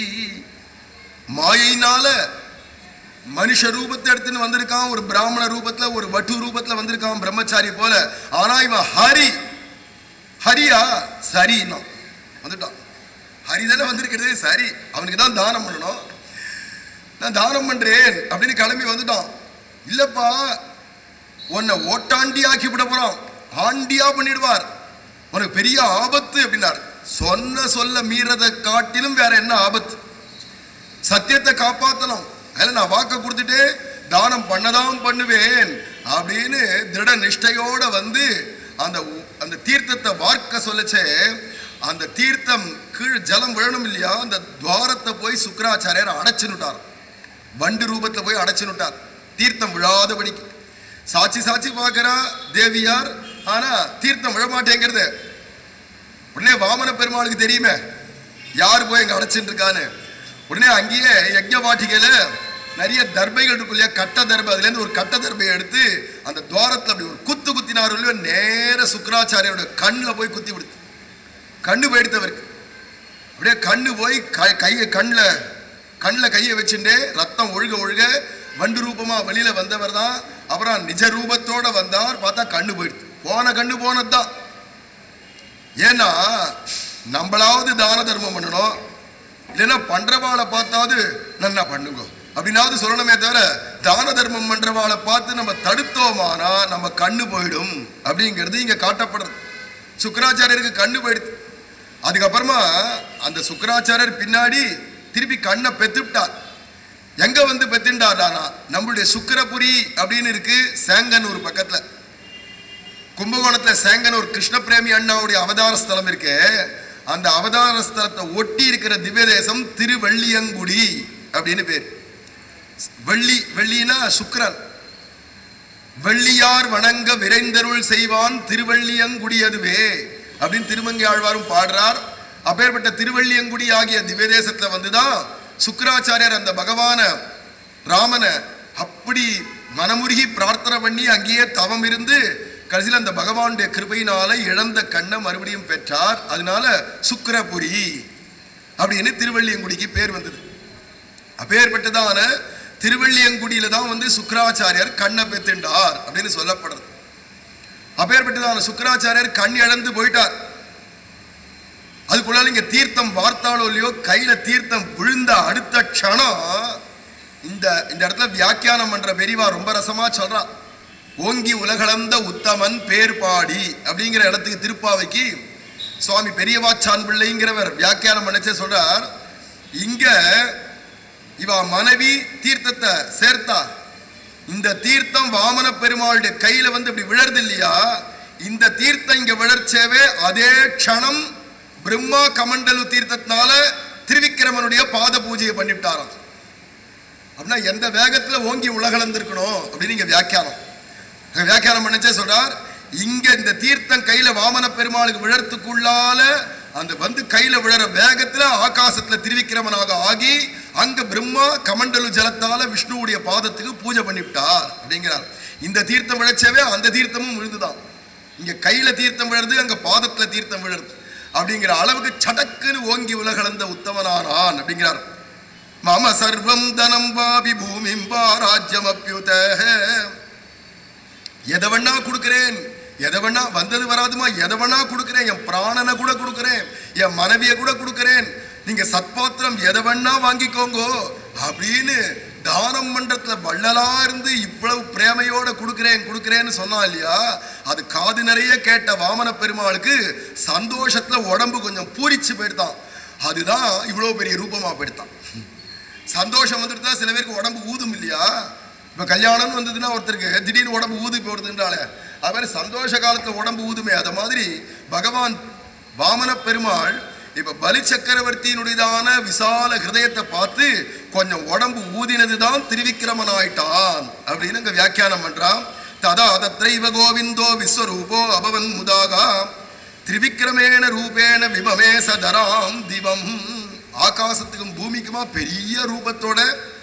மாயினால மனுஷ ரூபத்தை எடுத்துன்னு வந்திருக்கான், ஒரு பிராமண ரூபத்துல ஒரு வட்டு ரூபத்துல வந்திருக்கான் பிரம்மச்சாரி போல. ஆனா இவன் ஹரி. ஹரியா? சரி இன்னும் வந்துட்டான். ஹரிதானே வந்திருக்கிறது, சரி அவனுக்கு தான் தானம் பண்ணணும், நான் தானம் பண்றேன் அப்படின்னு கிளம்பி வந்துட்டான். இல்லப்பா உன்னை ஓட்டாண்டி ஆக்கி விட போறான், ஆண்டியா பண்ணிடுவார், உனக்கு பெரிய ஆபத்து அப்படின்னார். சொன்ன சொல்ல மீறதை காட்டிலும் வேற என்ன ஆபத்து? சத்தியத்தை காப்பாற்றணும், அதில் நான் வாக்க கொடுத்துட்டு தானம் பண்ணதான் பண்ணுவேன் அப்படின்னு திருட நிஷ்டையோட வந்து அந்த அந்த தீர்த்தத்தை வார்க்க சொல்லச்சே, அந்த தீர்த்தம் கீழ் ஜலம் விழணும் இல்லையா, அந்த துவாரத்தை போய் சுக்கராச்சாரியார் அடைச்சுனுட்டார், வண்டு ரூபத்தில் போய் அடைச்சுனுட்டார் தீர்த்தம் விழாதபடிக்கு. சாட்சி சாட்சி பார்க்கிறா தேவியார், ஆனா தீர்த்தம் விழமாட்டேங்கிறது. உடனே வாமன பெருமாளுக்கு தெரியுமே யார் போய் எங்க அடைச்சுட்டு இருக்கான்னு. உடனே அங்கேயே யஜ்ஞ வாட்டிகையில நிறைய தர்பைகள் இருக்கும் இல்லையா, கட்ட தர்பை, அதுல இருந்து ஒரு கட்ட தர்பையை எடுத்து அந்த துவாரத்துல அப்படி ஒரு குத்து குத்தினார் இல்லையோ, நேர சுக்கராச்சாரியோட கண்ணில் போய் குத்தி விடுத்து. கண்ணு போயிடுத்தவருக்கு அப்படியே கண்ணு போய் கையை கண்ணில் கண்ணில் கையை வச்சுட்டே ரத்தம் ஒழுக ஒழுக வண்டு ரூபமா வெளியில வந்தவர் தான். அப்புறம் நிஜ ரூபத்தோட வந்தார், பார்த்தா கண்ணு போயிடுது. போன கண்ணு போனதுதான். ஏன்னா நம்மளாவது தான தர்மம் பண்ணணும், இல்லைன்னா பண்றவாளை பார்த்தாவது நல்லா பண்ணுங்க அப்படின்னாவது சொல்லணுமே தவிர, தான தர்மம் பண்றவாளை பார்த்து நம்ம தடுத்தோமானா நம்ம கண்ணு போயிடும் அப்படிங்கிறது இங்க காட்டப்படுறது. சுக்கராச்சாரியருக்கு கண்ணு போயிடுது. அதுக்கப்புறமா அந்த சுக்கராச்சாரியர் பின்னாடி திருப்பி கண்ணை பெத்துட்டார். எங்க வந்து பெத்துட்டார்னா நம்மளுடைய சுக்கரபுரி அப்படின்னு இருக்கு சேங்கனூர் பக்கத்துல, கும்பகோணத்துல சேங்கனூர் கிருஷ்ண பிரேமி அண்ணாவுடைய அவதார ஸ்தலம் இருக்கு. அந்த அவதார ஸ்தலத்தை ஒட்டி இருக்கிற திவ்ய தேசம் திருவள்ளியங்குடி அப்படின்னு பேர். வெள்ளி வெள்ளினா சுக்கிரன், வெள்ளியார் வணங்க விரைந்தருள் செய்வான் திருவள்ளியங்குடி அதுவே அப்படின்னு திருமங்கை ஆழ்வாரும் பாடுறார். அப்பேற்பட்ட திருவள்ளியங்குடி ஆகிய திவ்ய தேசத்துல வந்துதான் சுக்கராச்சாரியர் அந்த பகவான ராமனை அப்படி மனமுருகி பிரார்த்தனை பண்ணி அங்கேயே தவம் இருந்து கடைசியில் அந்த பகவானுடைய கிருபையினால இழந்த கண்ணை மறுபடியும் பெற்றார். அதனால சுக்கரபுரி அப்படின்னு திருவள்ளியங்குடிக்கு பேர் வந்தது. அப்பேற்பட்டதான திருவள்ளியங்குடியில தான் வந்து சுக்கராச்சாரியர் கண்ணை பெத்துண்டார் அப்படின்னு சொல்லப்படுறது. அப்பேற்பட்டதான சுக்கராச்சாரியர் கண் இழந்து போயிட்டார். அதுக்குள்ள இங்க தீர்த்தம் வார்த்தாலோ இல்லையோ, கையில தீர்த்தம் விழுந்த அடுத்த க்ஷணம் இந்த இந்த இடத்துல வியாக்கியானம் பண்ற பெரியவா ரொம்ப ரசமா சொல்றா. ஓங்கி உலகளந்த உத்தமன் பேர் பாடி அப்படிங்கிற இடத்துக்கு திருப்பாவைக்கு சுவாமி பெரியவாச்சான் பிள்ளைங்கிறவர் வியாக்கியானம் பண்ணச்சே சொல்றார். இங்க இவ மனைவி தீர்த்தத்தை சேர்த்தா, இந்த தீர்த்தம் வாமன பெருமாளுடைய கையில வந்து இப்படி விழறது இல்லையா, இந்த தீர்த்தம் இங்க விழர்ச்சேவே அதே க்ஷணம் பிரம்மா கமண்டலு தீர்த்தத்தினால திருவிக்கிரமனுடைய பாத பூஜையை பண்ணிவிட்டாராம். அப்படின்னா எந்த வேகத்துல ஓங்கி உலகளந்திருக்கணும் அப்படின்னு இங்க வியாக்கியானம் வியாக்கியானம் பண்ணச்சே சொல்றார். இங்க இந்த தீர்த்தம் கையில வாமன பெருமாளுக்கு விழறதுக்குள்ளால அந்த வந்து கையில விழற வேகத்துல ஆகாசத்துல திருவிக்கிரமனாக ஆகி அங்க பிரம்மா கமண்டலு ஜலத்தால விஷ்ணுவுடைய பாதத்துக்கு பூஜை பண்ணிவிட்டார் அப்படிங்கிறார். இந்த தீர்த்தம் விழச்சவே அந்த தீர்த்தமும் விழுந்துதான். இங்க கையில தீர்த்தம் விழறது, அங்க பாதத்துல தீர்த்தம் விழறது அப்படிங்கிற அளவுக்கு சடக்குன்னு ஓங்கி உலகளந்த உத்தமனானான் அப்படிங்கிறார். மம சர்வம் தனம் வாபி பூமிம்பா ராஜ்யம் அப்யுத, எதை வேணா கொடுக்கிறேன், எதை வேணா வந்தது வராதுமா, எதை வேணா கொடுக்கிறேன், என் பிராணனை கூட கொடுக்கிறேன், என் மனைவியை கூட கொடுக்கிறேன், நீங்க சத்பாத்திரம் எதை வேணா வாங்கிக்கோங்கோ அப்படின்னு தானம் மன்றத்துல வள்ளலா இருந்து இவ்வளவு பிரேமையோட கொடுக்கிறேன் கொடுக்கிறேன்னு சொன்னா இல்லையா, அது காது நிறைய கேட்ட வாமன பெருமாளுக்கு சந்தோஷத்துல உடம்பு கொஞ்சம் பூரிச்சு போயிடுதான். அதுதான் இவ்வளவு பெரிய ரூபமா போயிடுதான். சந்தோஷம் வந்துட்டு தான் சில பேருக்கு உடம்பு ஊதும் இல்லையா. இப்ப கல்யாணம் வந்ததுன்னா ஒருத்தருக்கு திடீர்னு உடம்பு ஊதி போடுதுன்றாலே, அது மாதிரி சந்தோஷ காலத்துல உடம்பு ஊதுமே. அத மாதிரி பகவான் வாமன பெருமாள் இப்ப பலி சக்கரவர்த்தியினுடையதான விசால ஹிருதயத்தை பார்த்து கொஞ்சம் உடம்பு ஊதினதுதான் திருவிக்கிரமன் ஆயிட்டான் அப்படின்னு அங்க வியாக்கியானம் பண்றான். ததா தத்ரைவ கோவிந்தோ விஸ்வரூபோ அபவன் முதாகா திரிவிக்கிரமேண ரூபேண விபமே சதராம் திவம். ஆகாசத்துக்கும் பூமிக்குமா பெரிய ரூபத்தோட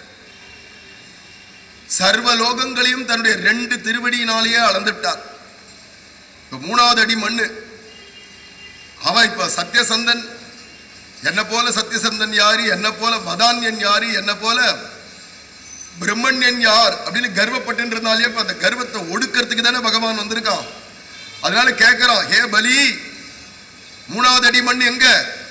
சர்வ லோகங்களையும் தன்னுடைய ரெண்டு திருவடியினாலேயே அளந்துட்டார். இப்ப மூணாவது அடி மண்ணு. அவன் இப்ப சத்தியசந்தன், என்ன போல சத்தியசந்தன் யாரு, என்ன போல வதான்யன் யாரு, என்ன போல பிரம்மண்யன் யார் அப்படின்னு கர்வப்பட்டு இருந்தாலே இப்ப அந்த கர்வத்தை ஒடுக்கிறதுக்கு தானே பகவான் வந்திருக்கான். அதனால கேட்கிறான், ஹே பலி, மூணாவது அடி மண் எங்க?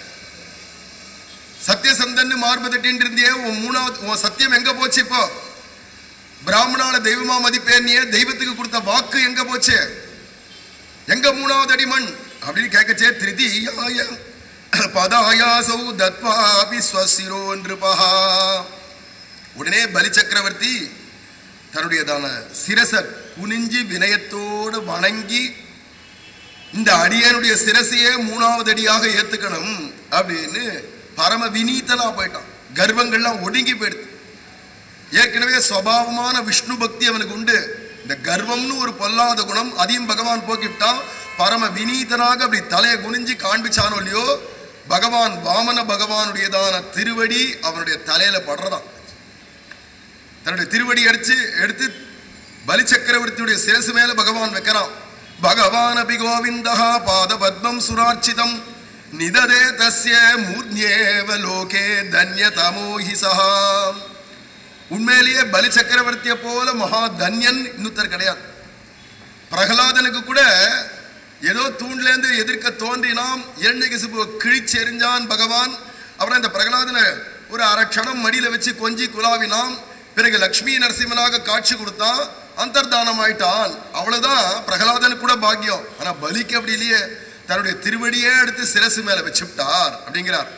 சத்தியசந்தன் மார்பு தட்டின்னு இருந்தியே, உன் மூணாவது உன் சத்தியம் எங்க போச்சு? இப்போ பிராமணால தெய்வமா மதிப்பேனியே, தெய்வத்துக்கு கொடுத்த வாக்கு எங்க போச்சு? எங்க மூணாவது அடி மண் அப்படின்னு கேட்கச்சே, திருதியாய பதாயாசௌ தத்வாபி ஸ்வசிரோ நிருபஹா. உடனே பலி சக்கரவர்த்தி தன்னுடையதான சிரச குனிஞ்சி வினயத்தோடு வணங்கி இந்த அடியனுடைய சிரசையே மூணாவது அடியாக ஏத்துக்கணும் அப்படின்னு பரம வினீதனா போயிட்டான். கர்வங்கள்லாம் ஒடுங்கி போயிடுது. ஏற்கனவே சுவாவமான விஷ்ணு பக்தி அவனுக்கு உண்டு. இந்த கர்வம்னு ஒரு பொல்லாத குணம் அதையும் பகவான் போக்கிவிட்டான். பரம வினீதனாக அப்படி தலையை குனிஞ்சு காண்பிச்சானோ இல்லையோ, பகவான் வாமன பகவானுடையதான திருவடி அவனுடைய தலையில படுறதான். தன்னுடைய திருவடி அடிச்சு எடுத்து பலி சக்கரவர்த்தியுடைய சிரசு மேல பகவான் வைக்கிறான். பகவான் அபி கோவிந்தஹா பாத பத்மம் சுரார்ச்சிதம் நிததே தஸ்ய மூர்த்யேவ லோகே தன்யதமோஹி சஹா. உண்மையிலேயே பலி சக்கரவர்த்தியை போல மகா தன்யன் இன்னொருத்தர் கிடையாது. பிரகலாதனுக்கு கூட ஏதோ தூண்ல இருந்து எதிர்க்க தோன்றினாம், இரண்யகசிபுவை கிழிச்சு எறிஞ்சான் பகவான். அப்புறம் இந்த பிரகலாதனை ஒரு அரை க்ஷணம் மடியில வச்சு கொஞ்சி குலாவினான். பிறகு லக்ஷ்மி நரசிம்மனாக காட்சி கொடுத்தான், அந்தர்தானம் ஆயிட்டான். அவ்வளவுதான் பிரகலாதனுக்கு கூட பாக்கியம். ஆனா பலிக்கு அப்படி இல்லையே. தன்னுடைய திருவடியே எடுத்து சிரசு மேல வச்சுட்டார் அப்படிங்கிறார்.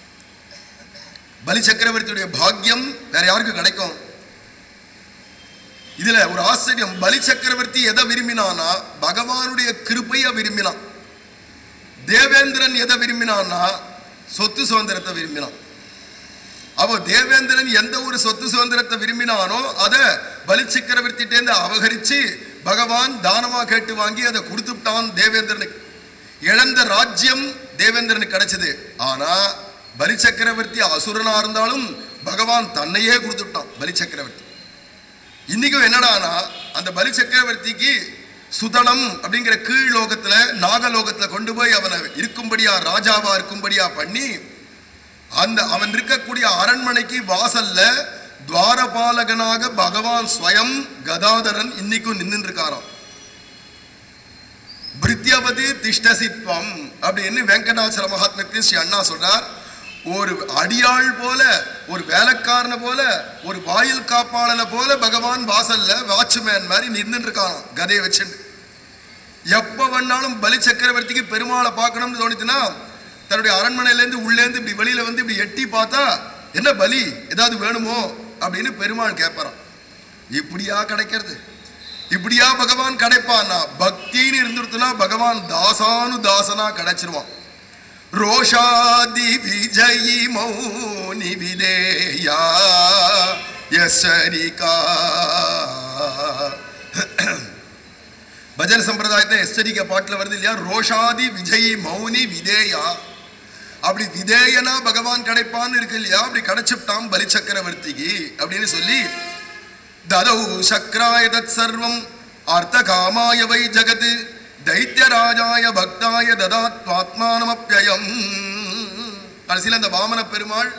பலி சக்கரவர்த்தியுடைய பாக்கியம் வேற யாருக்கு கிடைக்கும்? இதுல ஒரு ஆச்சரியம், பலி சக்கரவர்த்தி எதை விரும்பினானா பகவானுடைய கிருபைய விரும்பினான். தேவேந்திரன் எதை விரும்பினான்னா சொத்து சுதந்திரத்தை விரும்பினான். அவ தேவேந்திரன் எந்த ஒரு சொத்து சுதந்திரத்தை விரும்பினானோ அதை பலி சக்கரவர்த்திட்டேந்து அபகரிச்சு பகவான் தானமா கேட்டு வாங்கி அதை கொடுத்துட்டான் தேவேந்திரனுக்கு. இழந்த ராஜ்யம் தேவேந்திரனுக்கு கிடைச்சது. ஆனா பலி சக்கரவர்த்தி அசுரனா இருந்தாலும் பகவான் தன்னையே கொடுத்துட்டான் பலி சக்கரவர்த்தி. இன்னைக்கும் என்னடானா அந்த பலி சக்கரவர்த்திக்கு சுதனம் அப்படிங்கிற கீழ் லோகத்துல நாகலோகத்துல கொண்டு போய் அவனை இருக்கும்படியா ராஜாவா இருக்கும்படியா பண்ணி அந்த அவன் இருக்கக்கூடிய அரண்மனைக்கு வாசல்ல துவாரபாலகனாக பகவான் ஸ்வயம் கதாதரன் இன்னைக்கும் நின்று இருக்காராம். பிரித்யவதி திஷ்டசித்வம் அப்படின்னு வெங்கடாச்சல மகாத்மியத்தில் ஸ்ரீ அண்ணா சொல்றார். ஒரு அடியாள் போல, ஒரு வேலைக்காரனை போல, ஒரு வாயில் காப்பாளனை போல பகவான் வாசல்ல வாட்ச்மேன் மாதிரி நின்று இருக்காராம் கதையை வச்சு. எப்ப வேணாலும் பலி சக்கரவர்த்திக்கு பெருமாளை பார்க்கணும்னு தோணிச்சுன்னா தன்னுடைய அரண்மனையிலேருந்து உள்ளேருந்து இப்படி வெளியில வந்து இப்படி எட்டி பார்த்தா என்ன பலி ஏதாவது வேணுமோ அப்படின்னு பெருமாள் கேட்பாராம். இப்படியா கிடைக்கிறது? இப்படியா பகவான் கிடைப்பான்னா பக்தின்னு இருந்துருத்துனா பகவான் தாசானு தாசனா கிடைச்சிருவான். ரோஷாதி விஜயி மௌனி விதேயா யசரிகா. பஜன சம்பிரதாயத்தை எஸ்டரிக்க பாட்டுல வருது இல்லையா, ரோஷாதி விஜயி மௌனி விதேயா. அப்படி விதேயனா பகவான் கிடைப்பான்னு இருக்கு இல்லையா, அப்படி கிடைச்சிட்டான் பலி சக்கரவர்த்திக்கு அப்படின்னு சொல்லி ததௌ சக்ராய தத் சர்வம் அர்த்த காமாய வை ஜகத் தைத்யராஜாய பக்தாய ததாத்மாத்மானமப்யயம். கடைசியில் அந்த வாமன பெருமாள்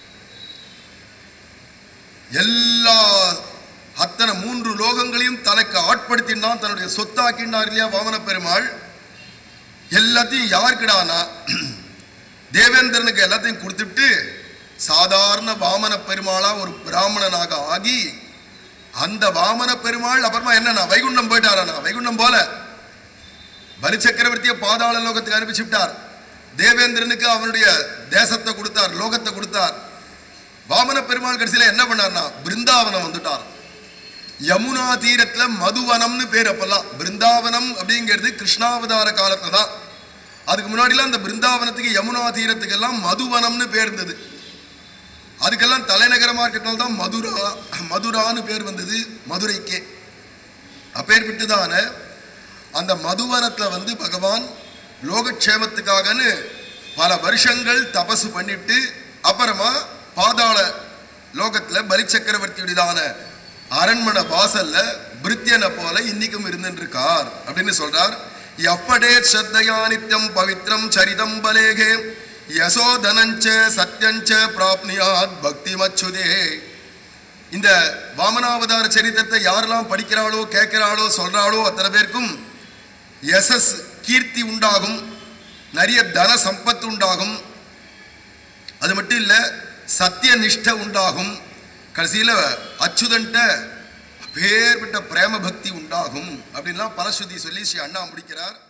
எல்லா அத்தனை மூன்று லோகங்களையும் தனக்கு ஆட்படுத்தினான், தன்னுடைய சொத்தாக்கினார் இல்லையா வாமன பெருமாள். எல்லாத்தையும் யாருக்கிடானா தேவேந்திரனுக்கு எல்லாத்தையும் கொடுத்துட்டு சாதாரண வாமன பெருமாளா ஒரு பிராமணனாக ஆகி அந்த வாமன பெருமாள் அப்புறமா என்னன்னா வைகுண்டம் போயிட்டாரானா. வைகுண்டம் போல பலி சக்கரவர்த்தியை பாதாள லோகத்துக்கு அனுப்பிச்சு விட்டார். தேவேந்திரனுக்கு அவனுடைய தேசத்தை கொடுத்தார், லோகத்தை கொடுத்தார். வாமன பெருமாள் கடைசியில என்ன பண்ணார்னா பிருந்தாவனம் வந்துட்டார். யமுனா தீரத்துல மதுவனம்னு பேர். அப்பெல்லாம் பிருந்தாவனம் அப்படிங்கிறது கிருஷ்ணாவதார காலத்துல தான். அதுக்கு முன்னாடிலாம் அந்த பிருந்தாவனத்துக்கு யமுனா தீரத்துக்கு எல்லாம் மதுவனம்னு பேர் இருந்தது. அதுக்கெல்லாம் தலைநகரமா இருக்கிறதுனால தான் மதுரா மதுரான்னு பேர் வந்தது மதுரைக்கே. அப்பேற்பட்டுதான அந்த மதுவனத்துல வந்து பகவான் லோகக்ஷேமத்துக்காகன்னு பல வருஷங்கள் தபசு பண்ணிட்டு அப்புறமா பாதாள லோகத்துல பலி சக்கரவர்த்தியுடையதான அரண்மனை வாசல்ல பிரித்யனை போல இன்னைக்கும் இருந்துருக்கார் அப்படின்னு சொல்றார். எப்படே ஸ்ரத்தையா நித்யம் பவித்ரம் சரிதம் பலேகே யசோதனஞ்ச சத்யஞ்ச பிராப்னியாத் பக்தி மச்சுதே. இந்த வாமனாவதார சரித்திரத்தை யாரெல்லாம் படிக்கிறாளோ கேட்கிறாளோ சொல்றாளோ அத்தனை பேருக்கும் யசஸ் கீர்த்தி உண்டாகும், நிறைய தன சம்பத்து உண்டாகும். அது மட்டும் இல்ல சத்திய நிஷ்ட உண்டாகும். கடைசியில அச்சுதன்ட்ட பேர்பட்ட பிரேம பக்தி உண்டாகும் அப்படின்லாம் பலஸ்ருதி சொல்லி ஸ்ரீ அண்ணா முடிக்கிறார்.